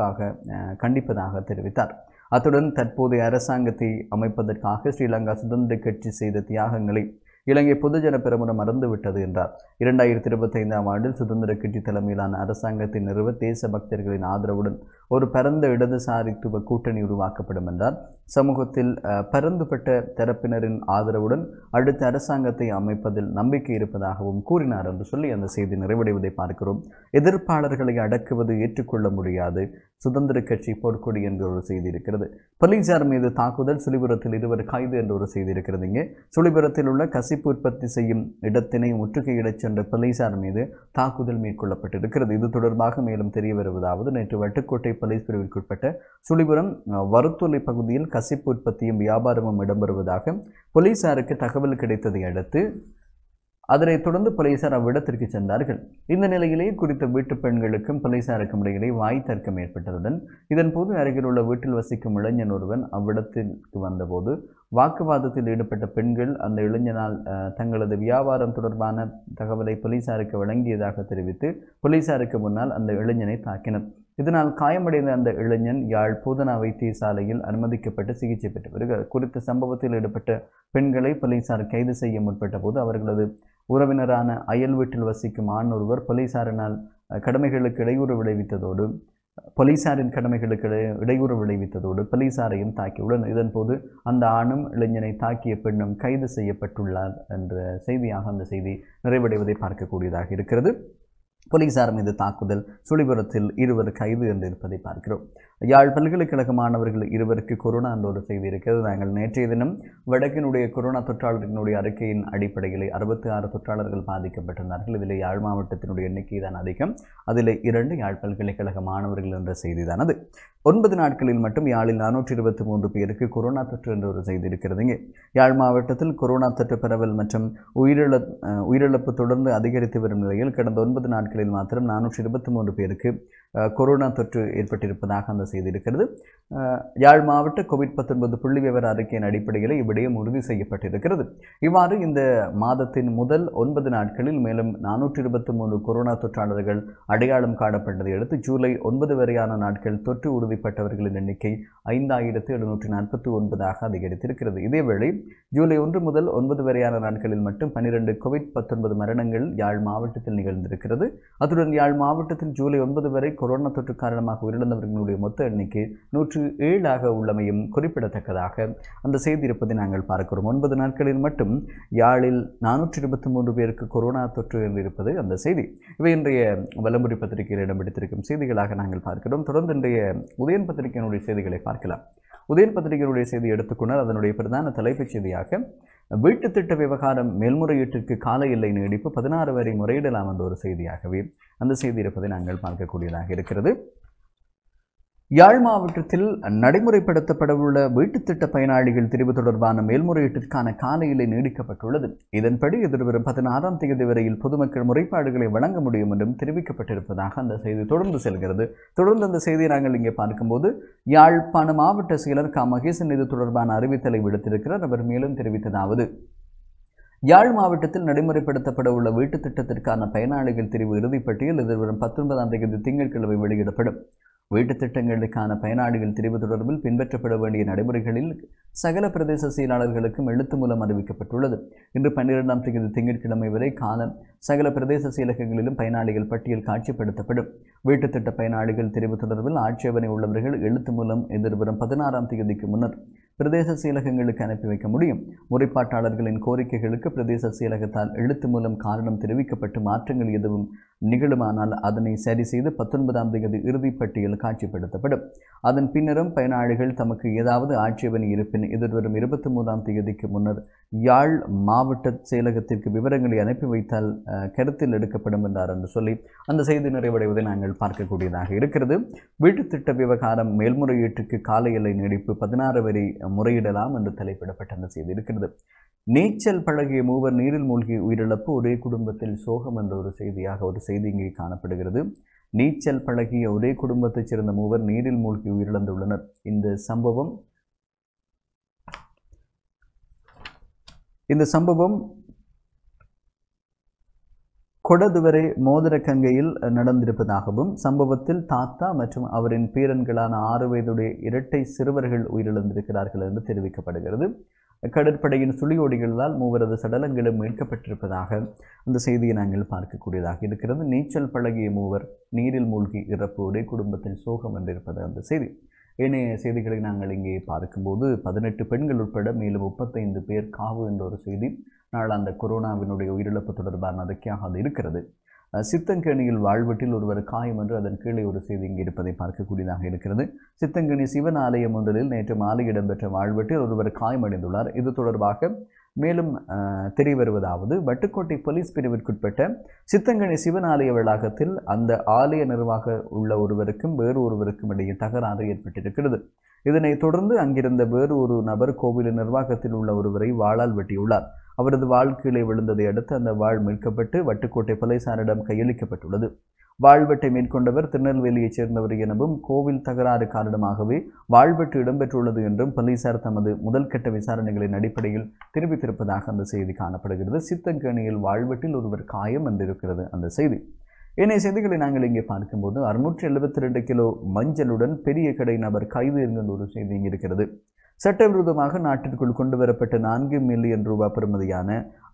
கண்டிப்பதாக தெரிவித்தார். அத்துடன் தற்போதைய அரசாங்கத்தை அமைப்பதற்காக ஸ்ரீலங்கா சுதந்திர கட்சி செய்த தியாகங்களை இலங்கை பொதுஜன பெரமுன மறந்துவிட்டது என்றார். 2025ஆம் ஆண்டில் சுதந்திர கட்சி தலைமையிலான அரசாங்கத்தை நிறுவ தேச பக்தர்களின் ஆதரவுடன் ஒரு பரந்த இடதுசாரித்துவ கூட்டணி உருவாக்கப்படும் என்றார். சமூகத்தில் பரந்துபட்ட தரப்பினரின் ஆதரவுடன் அடுத்த அரசாங்கத்தை அமைப்பதில் நம்பிக்கை இருப்பதாகவும் கூறினார் என்று சொல்லி அந்த செய்தி நிறைவடைவதை பார்க்கிறோம். எதிர்ப்பாளர்களை அடக்குவது ஏற்றுக்கொள்ள முடியாது, சுதந்திர கட்சி போர்க்கொடி என்ற ஒரு செய்தி இருக்கிறது. போலீசார் மீது தாக்குதல், சுழிபுரத்தில் 2 கைது என்ற ஒரு செய்தி இருக்கிறது. இங்கே சுழிபுரத்தில் உள்ள கசிப்பு உற்பத்தி செய்யும் இடத்தினை முற்றுகையிடச் சென்ற போலீசார் மீது தாக்குதல் மேற்கொள்ளப்பட்டிருக்கிறது. இது தொடர்பாக மேலும் தெரிய வருவதாவது, நேற்று வட்டுக்கோட்டை போலீஸ் பிரிவிற்குட்பட்ட சுழிபுரம் வருத்தொலை பகுதியில் கசிப்பு உற்பத்தியும் வியாபாரமும் இடம்பெறுவதாக போலீசாருக்கு தகவல் கிடைத்ததை அடுத்து அதனைத் தொடர்ந்து போலீசார் அவ்விடத்திற்கு சென்றார்கள். இந்த நிலையிலேயே குறித்த வீட்டு பெண்களுக்கும் போலீசாருக்கும் இடையிலே வாய் தர்க்கம் ஏற்பட்டதுடன் இதன் போது அருகில் உள்ள வீட்டில் வசிக்கும் இளைஞன் ஒருவன் அவ்விடத்திற்கு வந்தபோது வாக்குவாதத்தில் ஈடுபட்ட பெண்கள் அந்த இளைஞனால் தங்களது வியாபாரம் தொடர்பான தகவலை போலீசாருக்கு வழங்கியதாக தெரிவித்து போலீசாருக்கு முன்னால் அந்த இளைஞனை தாக்கினர். இதனால் காயமடைந்த அந்த இளைஞன் யாழ் போதனா வைத்தியசாலையில் அனுமதிக்கப்பட்டு சிகிச்சை பெற்று வருகிறார். குறித்த சம்பவத்தில் ஈடுபட்ட பெண்களை போலீசார் கைது செய்ய முற்பட்ட போது அவர்களது உறவினரான அயல் வீட்டில் வசிக்கும் ஆண் ஒருவர் போலீசாரின் கடமைகளுக்கு இடையூறு விளைவித்ததோடு போலீசாரையும் தாக்கியுள்ளனர். இதன்போது அந்த ஆணும் இளைஞனை தாக்கிய பெண்ணும் கைது செய்யப்பட்டுள்ளார் என்ற செய்தியாக அந்த செய்தி நிறைவடைவதை பார்க்கக்கூடியதாக இருக்கிறது. போலீசார் மீது தாக்குதல், சுழிபுரத்தில் 2 கைது என்று இருப்பதை பார்க்கிறோம். யாழ் பல்கலைக்கழக மாணவர்கள் 2 கொரோனா என்ற ஒரு செய்தி இருக்கிறது. நாங்கள் நேற்றைய தினம் வடக்கினுடைய கொரோனா தொற்றாளர்களினுடைய அறிக்கையின் அடிப்படையில் 66 தொற்றாளர்கள் பாதிக்கப்பட்டிருந்தார்கள். இதில் யாழ் மாவட்டத்தினுடைய எண்ணிக்கை தான் அதிகம். அதில் 2 யாழ் பல்கலைக்கழக மாணவர்கள் என்ற செய்தி தான் அது. 9 நாட்களில் மட்டும் யாழில் 423 பேருக்கு கொரோனா தொற்று என்ற ஒரு செய்தி இருக்கிறது. இங்கே யாழ் மாவட்டத்தில் கொரோனா தொற்று பரவல் மற்றும் உயிரிழப்பு தொடர்ந்து அதிகரித்து வரும் நிலையில் கடந்த 9 நாட்களில் மாத்திரம் 423 பேருக்கு கொரோனா தொற்று ஏற்பட்டிருப்பதாக அந்த செய்தி இருக்கிறது. யாழ் மாவட்ட கோவிட்-19 புள்ளி விவர அறிக்கையின் அடிப்படையில் இவ்விடயம் உறுதி செய்யப்பட்டிருக்கிறது. இவ்வாறு இந்த மாதத்தின் முதல் 9 நாட்களில் மேலும் 423 கொரோனா தொற்றாளர்கள் அடையாளம் காணப்பட்டதை அடுத்து ஜூலை 9 வரையான நாட்கள் தொற்று உறுதிப்பட்டவர்களின் எண்ணிக்கை 5749ஆக அதிகரித்திருக்கிறது. இதேவேளை ஜூலை 1 முதல் 9 வரையான நாட்களில் மட்டும் 12 கோவிட்-19 மரணங்கள் யாழ் மாவட்டத்தில் நிகழ்ந்திருக்கிறது. அத்துடன் யாழ் மாவட்டத்தில் ஜூலை 9 வரை கொரோனா தொற்று காரணமாக உயிரிழந்தவர்களுடைய மொத்த எண்ணிக்கை 107ஆக உள்ளமையும் குறிப்பிடத்தக்கதாக அந்த செய்தி இருப்பதை நாங்கள் பார்க்கிறோம். 9 நாட்களில் மட்டும் யாழில் 423 பேருக்கு கொரோனா தொற்று என்று இருப்பது அந்த செய்தி. இவை இன்றைய வலம்புரி பத்திரிகையில் இடம் பிடித்திருக்கும் செய்திகளாக நாங்கள் பார்க்கிறோம். தொடர்ந்து இன்றைய உதயன் பத்திரிகையினுடைய செய்திகளை பார்க்கலாம். உதயன் பத்திரிகையுடைய செய்தி எடுத்துக்கொண்டால் அதனுடைய பிரதான தலைப்புச் செய்தியாக வீட்டு திட்ட விவகாரம் மேல்முறையீட்டிற்கு கால எல்லை நீடிப்பு 16 வரை முறையிடலாம் என்ற ஒரு செய்தியாகவே அந்த செய்தி இருப்பதை நாங்கள் பார்க்கக்கூடியதாக இருக்கிறது. யாழ் மாவட்டத்தில் நடைமுறைப்படுத்தப்படவுள்ள வீட்டுத் திட்ட பயனாளிகள் தெரிவு தொடர்பான மேல்முறையீட்டிற்கான கால எல்லை நீடிக்கப்பட்டுள்ளது. இதன்படி எதிர்வரும் 16ஆம் தேதி வரையில் பொதுமக்கள் முறைப்பாடுகளை வழங்க முடியும் என்றும் தெரிவிக்கப்பட்டிருப்பதாக அந்த செய்தி தொடர்ந்து செல்கிறது. தொடர்ந்து அந்த செய்தியை நாங்கள் இங்கே பார்க்கும்போது யாழ்ப்பாண மாவட்ட செயலர் க மகேசன் இது தொடர்பான அறிவித்தலை விடுத்திருக்கிறார். அவர் மேலும் தெரிவித்ததாவது: யாழ் மாவட்டத்தில் நடைமுறைப்படுத்தப்பட உள்ள வீட்டுத் திட்டத்திற்கான பயனாளிகள் தெரிவு இறுதிப்பட்டியல் எதிர்வரும் 19ஆம் தேதி திங்கட்கிழமை வெளியிடப்படும். வீட்டுத் திட்டங்களுக்கான பயனாளிகள் தெரிவு தொடர்பில் பின்பற்றப்பட வேண்டிய நடைமுறைகளில் சகல பிரதேச செயலாளர்களுக்கும் எழுத்து மூலம் அறிவிக்கப்பட்டுள்ளது. இன்று 12ஆம் தேதி திங்கட்கிழமை வரை காலம் சகல பிரதேச செயலகங்களிலும் பயனாளிகள் பட்டியல் காட்சிப்படுத்தப்படும். வீட்டுத் திட்ட பயனாளிகள் தெரிவு தொடர்பில் ஆட்சேபனை உள்ளவர்கள் எழுத்து மூலம் எதிர்வரும் 16ஆம் தேதிக்கு முன்னர் பிரதேச செயலகங்களுக்கு அனுப்பி வைக்க முடியும். முறைப்பாட்டாளர்களின் கோரிக்கைகளுக்கு பிரதேச செயலகத்தால் எழுத்து மூலம் காரணம் தெரிவிக்கப்பட்டு மாற்றங்கள் எதுவும் நிகழுமானால் அதனை சரி செய்து 19ஆம் தேதி இறுதிப்பட்டியல் காட்சிப்படுத்தப்படும். அதன் பின்னரும் பயனாளிகள் தமக்கு ஏதாவது ஆட்சேபனை இருப்பின் எதிர்வரும் 23ஆம் தேதிக்கு முன்னர் யாழ் மாவட்ட செயலகத்திற்கு விவரங்களை அனுப்பி வைத்தால் கருத்தில் எடுக்கப்படும் என்றார் என்று சொல்லி அந்த செய்தி நிறைவடைவதை நாங்கள் பார்க்கக்கூடியதாக இருக்கிறது. வீட்டுத் திட்ட விவகாரம் மேல்முறையீட்டுக்கு கால எல்லை நீடிப்பு 16 வரை முறையிடலாம் என்று தலைப்பிடப்பட்ட அந்த செய்தி இருக்கிறது. நீச்சல் பழகிய மூவர் நீரில் மூழ்கி உயிரிழப்பு, ஒரே குடும்பத்தில் சோகம் என்ற ஒரு செய்தியாக ஒரு செய்தி இங்கே காணப்படுகிறது. நீச்சல் பழகிய ஒரே குடும்பத்தைச் சேர்ந்த மூவர் நீரில் மூழ்கி உயிரிழந்துள்ளனர். இந்த சம்பவம் கொடதுவரை மோதிரக்கங்கையில் நடந்திருப்பதாகவும் சம்பவத்தில் தாத்தா மற்றும் அவரின் பேரன்களான 6 வயதுடைய இரட்டை சிறுவர்கள் உயிரிழந்திருக்கிறார்கள் என்று தெரிவிக்கப்படுகிறது. கடற்படையின் சுழியோடிகளால் மூவரது சடலங்களும் மீட்கப்பட்டிருப்பதாக அந்த செய்தியை நாங்கள் பார்க்கக்கூடியதாக இருக்கிறது. நீச்சல் பழகிய மூவர் நீரில் மூழ்கி இறப்பு, ஒரே குடும்பத்தில் சோகம் என்றிருப்பது அந்த செய்தி. ஏனைய செய்திகளை நாங்கள் இங்கே பார்க்கும்போது 18 பெண்கள் உட்பட மேலும் 35 பேர் காவு என்ற ஒரு செய்தி நாளாந்த கொரோனாவினுடைய உயிரிழப்பு தொடர்பான அறிக்கையாக அது இருக்கிறது. சித்தங்கேணியில் வாழ்வெட்டில் ஒருவர் காயம் என்று அதன் கீழே ஒரு செய்தி இங்கே இருப்பதை பார்க்கக்கூடியதாக இருக்கிறது. சித்தங்கேணி சிவன் ஆலயம் ஒன்றில் நேற்று மாலை இடம்பெற்ற வாழ்வெட்டில் ஒருவர் காயமடைந்துள்ளார். இது தொடர்பாக மேலும் தெரிய வருவதாவது: வட்டுக்கோட்டை போலீஸ் பிரிவிற்குட்பட்ட சித்தங்கேணி சிவன் ஆலய வளாகத்தில் அந்த ஆலய நிர்வாக உள்ள ஒருவருக்கும் வேறு ஒருவருக்கும் இடையே தகராறு ஏற்பட்டிருக்கிறது. இதனைத் தொடர்ந்து அங்கிருந்த வேறு ஒரு நபர் கோவிலின் நிர்வாகத்தில் உள்ள ஒருவரை வாளால் வெட்டியுள்ளார். அவரது வாழ் கீழே விழுந்ததை அடுத்து அந்த வாழ் மீட்கப்பட்டு வட்டுக்கோட்டை போலீசாரிடம் கையளிக்கப்பட்டுள்ளது. வாழ்வெட்டை மேற்கொண்டவர் திருநெல்வேலியைச் சேர்ந்தவர் எனவும் கோவில் தகராறு காரணமாகவே வாழ்வெட்டு இடம்பெற்றுள்ளது என்றும் போலீசார் தமது முதல்கட்ட விசாரணைகளின் அடிப்படையில் தெரிவித்திருப்பதாக அந்த செய்தி காணப்படுகிறது. சித்தங்கேணியில் வாழ்வெட்டில் ஒருவர் காயம் என்றிருக்கிறது அந்த செய்தி. ஏனைய செய்திகளை நாங்கள் இங்கே பார்க்கும்போது 672 கிலோ மஞ்சளுடன் பெரிய கடை நபர் கைது என்கின்ற ஒரு செய்தி இங்கே இருக்கிறது. சட்டவிரோதமாக நாட்டிற்குள் கொண்டு வரப்பட்ட 4 மில்லியன் ரூபாய் பெறுமதியான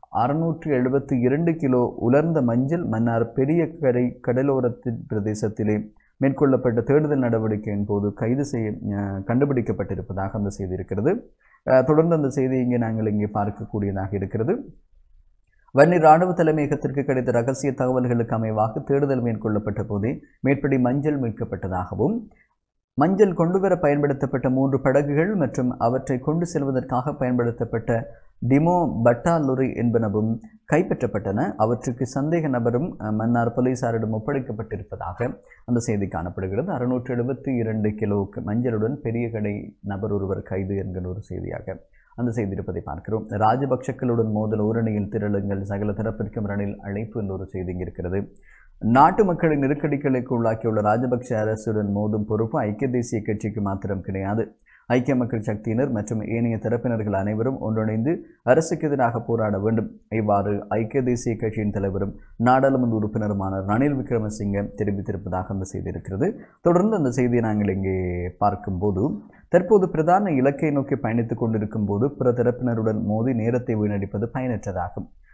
672 கிலோ உலர்ந்த மஞ்சள் மன்னார் பெரிய கரை கடலோரத்தின் பிரதேசத்திலே மேற்கொள்ளப்பட்ட தேடுதல் நடவடிக்கையின் போது கண்டுபிடிக்கப்பட்டிருப்பதாக அந்த செய்தி இருக்கிறது. தொடர்ந்து அந்த செய்தி நாங்கள் இங்கே பார்க்கக்கூடியதாக இருக்கிறது. வன்னி இராணுவ தலைமையகத்திற்கு கிடைத்த ரகசிய தகவல்களுக்கு அமைவாக தேடுதல் மேற்கொள்ளப்பட்ட போதே மேற்படி மஞ்சள் மீட்கப்பட்டதாகவும் மஞ்சள் கொண்டுவர பயன்படுத்தப்பட்ட 3 படகுகள் மற்றும் அவற்றை கொண்டு செல்வதற்காக பயன்படுத்தப்பட்ட டிமோ பட்டாலுரி என்பனவும் கைப்பற்றப்பட்டன. அவற்றுக்கு சந்தேக நபரும் மன்னார் போலீசாரிடம் ஒப்படைக்கப்பட்டிருப்பதாக அந்த செய்தி காணப்படுகிறது. 672 கிலோ மஞ்சளுடன் பெரிய கடை நபர் ஒருவர் கைது என்கிற ஒரு செய்தியாக அந்த செய்தி இருப்பதை பார்க்கிறோம். ராஜபக்ஷக்களுடன் மோதல் ஊரணியில் திரளுங்கள், சகல தரப்பிற்கும் ரணில் அழைப்பு என்ற ஒரு செய்தி இருக்கிறது. நாட்டு மக்களை நெருக்கடிகளுக்கு உள்ளாக்கியுள்ள ராஜபக்ஷ அரசுடன் மோதும் பொறுப்பு ஐக்கிய தேசிய கட்சிக்கு மாத்திரம் கிடையாது. ஐக்கிய மக்கள் சக்தியினர் மற்றும் ஏனைய தரப்பினர்கள் அனைவரும் ஒன்றிணைந்து அரசுக்கு எதிராக போராட வேண்டும். இவ்வாறு ஐக்கிய தேசிய கட்சியின் தலைவரும் நாடாளுமன்ற உறுப்பினருமான ரணில் விக்ரமசிங்கே தெரிவித்திருப்பதாக அந்த செய்தி இருக்கிறது. தொடர்ந்து அந்த செய்தியை நாங்கள் இங்கே பார்க்கும்போது தற்போது பிரதான இலக்கை நோக்கி பயணித்துக் கொண்டிருக்கும் போது பிற தரப்பினருடன் மோதி நேரத்தை வீணடிப்பது பயனற்றதாகும்.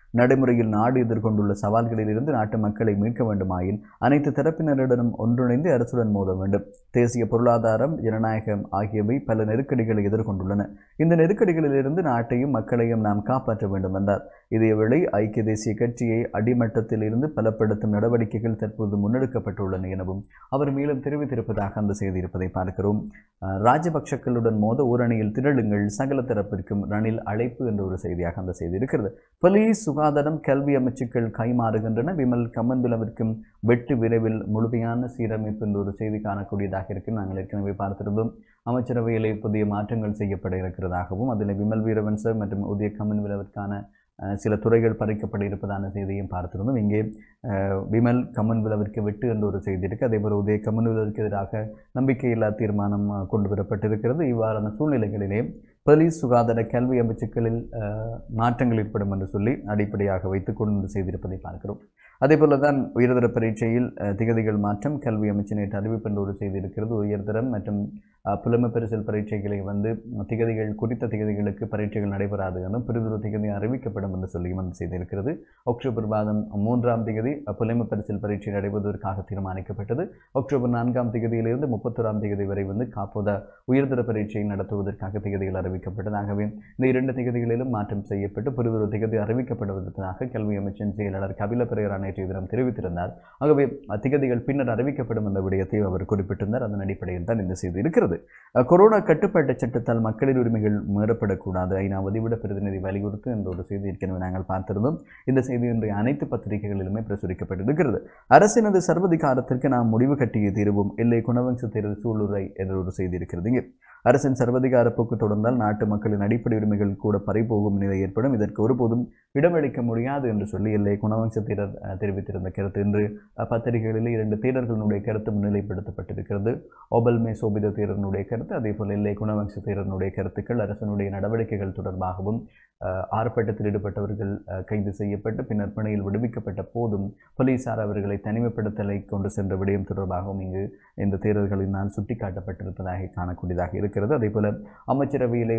நடைமுறையில் நாடு எதிர்கொண்டுள்ள சவால்களிலிருந்து நாட்டு மக்களை மீட்க வேண்டுமாயின் அனைத்து தரப்பினருடனும் ஒன்றிணைந்து அரசுடன் மோத வேண்டும். தேசிய பொருளாதாரம், ஜனநாயகம் ஆகியவை பல நெருக்கடிகளை எதிர்கொண்டுள்ளன. இந்த நெருக்கடிகளிலிருந்து நாட்டையும் மக்களையும் நாம் காப்பாற்ற வேண்டும் என்றார். இதேவேளை ஐக்கிய தேசிய கட்சியை அடிமட்டத்தில் இருந்து பலப்படுத்தும் நடவடிக்கைகள் தற்போது முன்னெடுக்கப்பட்டுள்ளன எனவும் அவர் மேலும் தெரிவித்திருப்பதாக அந்த செய்தி இருப்பதை பார்க்கிறோம். ராஜபக்ஷக்களுடன் மோத ஊரணியில் திரளுங்கள், சகல தரப்பிற்கும் ரணில் அழைப்பு என்ற ஒரு செய்தியாக அந்த செய்தி இருக்கிறது. போலீஸ், சுகாதாரம், கல்வி அமைச்சுக்கள் கைமாறுகின்றன. விமல் கமன்பிலவிற்கும் வெட்டு விரைவில் முழுமையான சீரமைப்பு என்ற ஒரு செய்தி காணக்கூடியதாக இருக்கு. நாங்கள் ஏற்கனவே பார்த்திருந்தோம். அமைச்சரவையிலே புதிய மாற்றங்கள் செய்யப்பட இருக்கிறதாகவும் அதில் விமல் வீரவன்ச மற்றும் உதய கமன்பிலவிற்கான சில துறைகள் பறிக்கப்பட இருப்பதான செய்தியும் பார்த்திருந்தோம். இங்கே விமல் கமன்பிலவிற்கு வெட்டு என்ற ஒரு செய்தி இருக்குது. அதேபோல் உதய கமன்பிலவிற்கு எதிராக நம்பிக்கையில்லா தீர்மானம் கொண்டு வரப்பட்டிருக்கிறது. இவ்வாறான சூழ்நிலைகளிலே போலீஸ், சுகாதார, கல்வி அமைச்சுக்களில் மாற்றங்கள் ஏற்படும் என்று சொல்லி அடிப்படையாக வைத்துக் கொண்டு செய்திருப்பதை பார்க்கிறோம். அதேபோல தான் உயர்தர பரீட்சையில் திகதிகள் மாற்றம் கல்வி அமைச்சு நேற்று அறிவிப்பு என்ற ஒரு செய்தி இருக்கிறது. உயர்தரம் மற்றும் புலமை பரிசில் பரீட்சைகளை திகதிகள் குறித்த திகதிகளுக்கு பரீட்சைகள் நடைபெறாது என்றும் பிரிதொரு திகதி அறிவிக்கப்படும் என்று சொல்லியும் அந்த செய்தி இருக்கிறது. அக்டோபர் மாதம் 3ஆம் திகதி புலமை பரிசில் பரீட்சை நடைபெறுவதற்காக தீர்மானிக்கப்பட்டது. அக்டோபர் 4ஆம் திகதியிலிருந்து 31ஆம் திகதி வரை காப்போத உயர்தர பரீட்சையை நடத்துவதற்காக திகதிகள் அறிவிக்கப்பட்டது. ஆகவே இந்த 2 திகதிகளிலும் மாற்றம் செய்யப்பட்டு பிரிதொரு திகதி அறிவிக்கப்படுவதற்காக கல்வி அமைச்சின் செயலாளர் கபில பெரேரா நேற்றைய தினம் தெரிவித்திருந்தார். ஆகவே திகதிகள் பின்னர் அறிவிக்கப்படும் என்ற விடயத்தை அவர் குறிப்பிட்டிருந்தார். அதன் அடிப்படையில் தான் இந்த செய்தி இருக்கிறது. கொரோனா கட்டுப்பாட்டு சட்டத்தால் மக்களின் உரிமைகள் மீறப்படக்கூடாது, ஐநாவதை விட பிரதிநிதி வலியுறுத்து என்ற ஒரு செய்தி ஏற்கனவே நாங்கள் பார்த்திருந்தோம். இந்த செய்தி இன்றைய அனைத்து பத்திரிகைகளிலுமே பிரசுரிக்கப்பட்டிருக்கிறது. அரசினது சர்வதிகாரத்திற்கு நாம் முடிவு கட்டிய தீர்வும் இல்லை குணவம்ச தேர்வு சூளுரை என்ற ஒரு செய்தி இருக்கிறது. இங்கே அரசின் சர்வதிகார போக்கு தொடர்ந்தால் நாட்டு மக்களின் அடிப்படை உரிமைகள் கூட பறிபோகும் நிலை ஏற்படும். இதற்கு ஒருபோதும் இடமளிக்க முடியாது என்று சொல்லி எல்லை குணவம்ச தேரர் தெரிவித்திருந்த கருத்து இன்று பத்திரிகைகளில் 2 தேரர்களுடைய கருத்து முன்னிலைப்படுத்தப்பட்டிருக்கிறது. ஓபல்மே சோபித தேரனுடைய கருத்து, அதே போல் எல்லை குணவம்ச தேரனுடைய கருத்துக்கள் அரசனுடைய நடவடிக்கைகள் தொடர்பாகவும் ஆர்ப்பாட்டத்தில் ஈடுபட்டவர்கள் கைது செய்யப்பட்டு பின்னர் பிணையில் விடுவிக்கப்பட்ட போதும் போலீசார் அவர்களை தனிமைப்படுத்தலை கொண்டு சென்ற விடயம் தொடர்பாகவும் இங்கு இந்த தேரர்களினால் சுட்டிக்காட்டப்பட்டிருப்பதாக காணக்கூடியதாக இருக்கிறது. அதே போல அமைச்சரவையிலே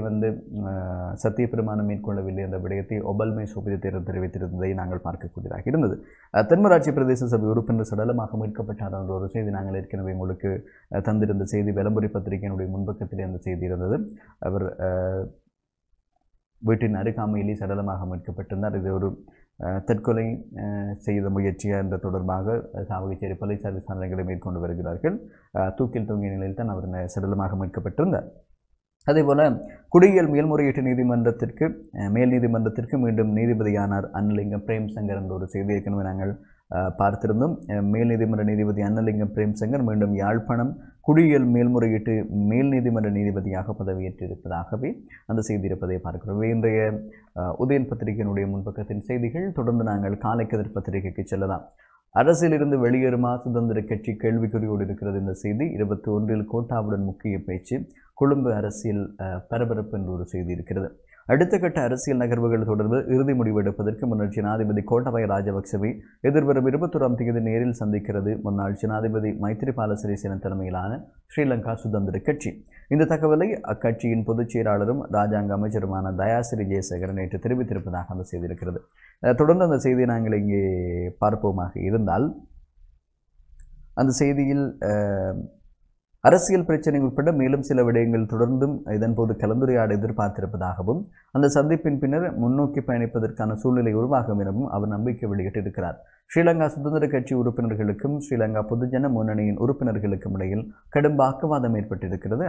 சத்திய பிரமாணம் மேற்கொள்ளவில்லை என்ற விடயத்தை ஒபல்மே சோபித தேரர் தெரிவித்திருந்ததை நாங்கள் பார்க்கக்கூடியதாக இருந்தது. தென்மராட்சி பிரதேச சபை உறுப்பினர் சடலமாக மீட்கப்பட்டார் என்ற ஒரு செய்தி நாங்கள் ஏற்கனவே உங்களுக்கு தந்திருந்த செய்தி விளம்பரி பத்திரிகையினுடைய முன்பக்கத்திலே அந்த செய்தி இருந்தது. அவர் வீட்டின் அருகாமையிலே சடலமாக மீட்கப்பட்டிருந்தார். இது ஒரு தற்கொலை செய்த முயற்சியா என்ற தொடர்பாக சாவகச்சேரி போலீசார் விசாரணைகளை மேற்கொண்டு வருகிறார்கள். தூக்கில் தொங்கிய நிலையில் தான் அவர் சடலமாக மீட்கப்பட்டிருந்தார். அதேபோல குடியியல் மேல்முறையீட்டு மேல் நீதிமன்றத்திற்கு மீண்டும் நீதிபதியானார் அன்னலிங்கம் பிரேம்சங்கர் என்ற ஒரு செய்தி ஏற்கனவே நாங்கள் பார்த்திருந்தோம். மேல் நீதிமன்ற நீதிபதி அன்னலிங்கம் பிரேம்சங்கர் மீண்டும் யாழ்ப்பாணம் குடியியல் மேல்முறையீட்டு மேல் நீதிமன்ற நீதிபதியாக பதவியேற்றிருப்பதாகவே அந்த செய்தி இருப்பதை பார்க்கிறோம். இன்றைய உதயன் பத்திரிகையினுடைய முன்பக்கத்தின் செய்திகள். தொடர்ந்து நாங்கள் காலைக்கதிர் பத்திரிகைக்கு செல்லலாம். அரசியலிருந்து வெளியேறுமா சுதந்திர கட்சி கேள்விக்குறியோடு இருக்கிறது இந்த செய்தி. 21 கோட்டாவுடன் முக்கிய பேச்சு, கொழும்பு அரசியல் பரபரப்பு என்ற ஒரு செய்தி இருக்கிறது. அடுத்த கட்ட அரசியல் நகர்வுகள் தொடர்பில் இறுதி முடிவெடுப்பதற்கு முன்னர் ஜனாதிபதி கோட்டாபய ராஜபக்சவை எதிர்வரும் 21ஆம் தேதி நேரில் சந்திக்கிறது முன்னாள் ஜனாதிபதி மைத்திரிபால சிறிசேன தலைமையிலான ஸ்ரீலங்கா சுதந்திர கட்சி. இந்த தகவலை அக்கட்சியின் பொதுச் செயலாளரும் இராஜாங்க அமைச்சருமான தயாசிறி ஜெயசேகரன் நேற்று தெரிவித்திருப்பதாக அந்த செய்தி இருக்கிறது. தொடர்ந்து அந்த செய்தியை நாங்கள் இங்கே பார்ப்போமாக இருந்தால் அந்த செய்தியில் அரசியல் பிரச்சனை உட்பட மேலும் சில விடயங்கள் தொடர்ந்தும் இதன்போது கலந்துரையாட எதிர்பார்த்திருப்பதாகவும் அந்த சந்திப்பின் பின்னர் முன்னோக்கி பயணிப்பதற்கான சூழ்நிலை உருவாகும் எனவும் அவர் நம்பிக்கை வெளியிட்டிருக்கிறார். ஸ்ரீலங்கா சுதந்திர கட்சி உறுப்பினர்களுக்கும் ஸ்ரீலங்கா பொதுஜன முன்னணியின் உறுப்பினர்களுக்கும் இடையில் கடும் வாக்குவாதம் ஏற்பட்டிருக்கிறது.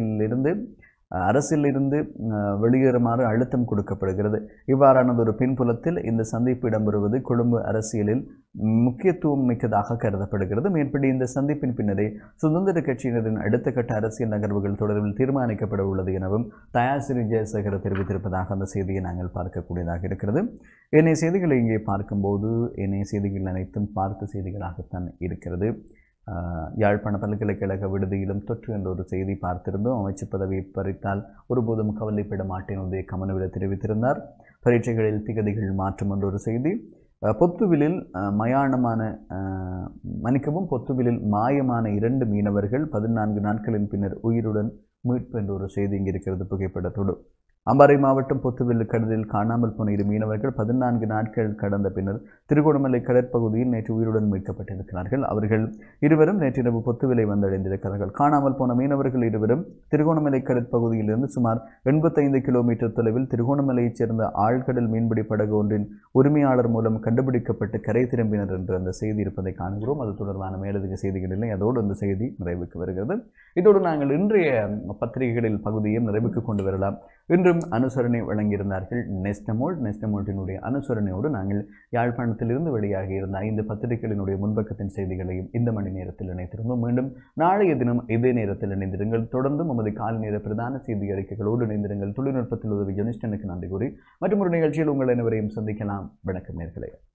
அரசியலிருந்து வெளியேறுமாறு அழுத்தம் கொடுக்கப்படுகிறது. இவ்வாறானது ஒரு பின்புலத்தில் இந்த சந்திப்பு இடம்பெறுவது கொழும்பு அரசியலில் முக்கியத்துவம் மிக்கதாக கருதப்படுகிறது. மேற்படி இந்த சந்திப்பின் பின்னரே சுதந்திர கட்சியினரின் அடுத்த கட்ட அரசியல் நகர்வுகள் தொடர்பில் தீர்மானிக்கப்பட உள்ளது எனவும் தயாசிறி ஜெயசேகர் தெரிவித்திருப்பதாக அந்த செய்தியை நாங்கள் பார்க்கக்கூடியதாக இருக்கிறது. ஏனைய செய்திகளை இங்கே பார்க்கும்போது ஏனைய செய்திகள் அனைத்தும் பார்த்த செய்திகளாகத்தான் இருக்கிறது. யாழ்ப்பாண பல்கலைக்கழக விடுதியிலும் தொற்று என்ற ஒரு செய்தி பார்த்திருந்தோம். அமைச்சு பதவியை பறித்தால் ஒருபோதும் கவலைப்பட மாட்டேன் என்று கமனவிட தெரிவித்திருந்தார். பரீட்சைகளில் திகதிகள் மாற்றம் என்ற ஒரு செய்தி. பொத்துவிலில் மாயமான 2 மீனவர்கள் 14 நாட்களின் பின்னர் உயிருடன் மீட்பு என்ற ஒரு செய்தி இங்கே இருக்கிறது புகைப்படத்தோடு. அம்பாறை மாவட்டம் பொத்துவில்லு கடலில் காணாமல் போன 2 மீனவர்கள் 14 நாட்கள் கடந்த பின்னர் திருகோணமலை கடற்பகுதியில் நேற்று உயிருடன் மீட்கப்பட்டிருக்கிறார்கள். அவர்கள் இருவரும் நேற்றிரவு பொத்துவிலை வந்தடைந்திருக்கிறார்கள். காணாமல் போன மீனவர்கள் இருவரும் திருகோணமலை கடற்பகுதியிலிருந்து சுமார் 85 கிலோமீட்டர் தொலைவில் திருகோணமலையைச் சேர்ந்த ஆழ்கடல் மீன்பிடி படகு ஒன்றின் உரிமையாளர் மூலம் கண்டுபிடிக்கப்பட்டு கரை திரும்பினர் என்று அந்த செய்தி இருப்பதை காண்கிறோம். அது தொடர்பான மேலதிக செய்திகள் இல்லை. அதோடு அந்த செய்தி நிறைவுக்கு வருகிறது. இதோடு நாங்கள் இன்றைய பத்திரிகைகளில் பகுதியை நிறைவுக்கு கொண்டு வரலாம். இன்றும் அனுசரணை வழங்கியிருந்தார்கள் நெஸ்டமோல்டினுடைய அனுசரணையோடு நாங்கள் யாழ்ப்பாணத்திலிருந்து வெளியாகி இருந்த 5 பத்திரிகைகளினுடைய முன்பக்கத்தின் செய்திகளையும் இந்த மணி நேரத்தில் இணைத்திருந்தோம். மீண்டும் நாளைய தினம் இதே நேரத்தில் இணைந்திருங்கள். தொடர்ந்து நமது காலை நேர பிரதான செய்தி அறிக்கைகளோடு இணைந்திருங்கள். தொழில்நுட்பத்தில் உதவி ஜெனிஸ்டனுக்கு நன்றி கூறி மற்றும் ஒரு நிகழ்ச்சியில் உங்கள் அனைவரையும் சந்திக்கலாம். வணக்கம் நேயர்களே.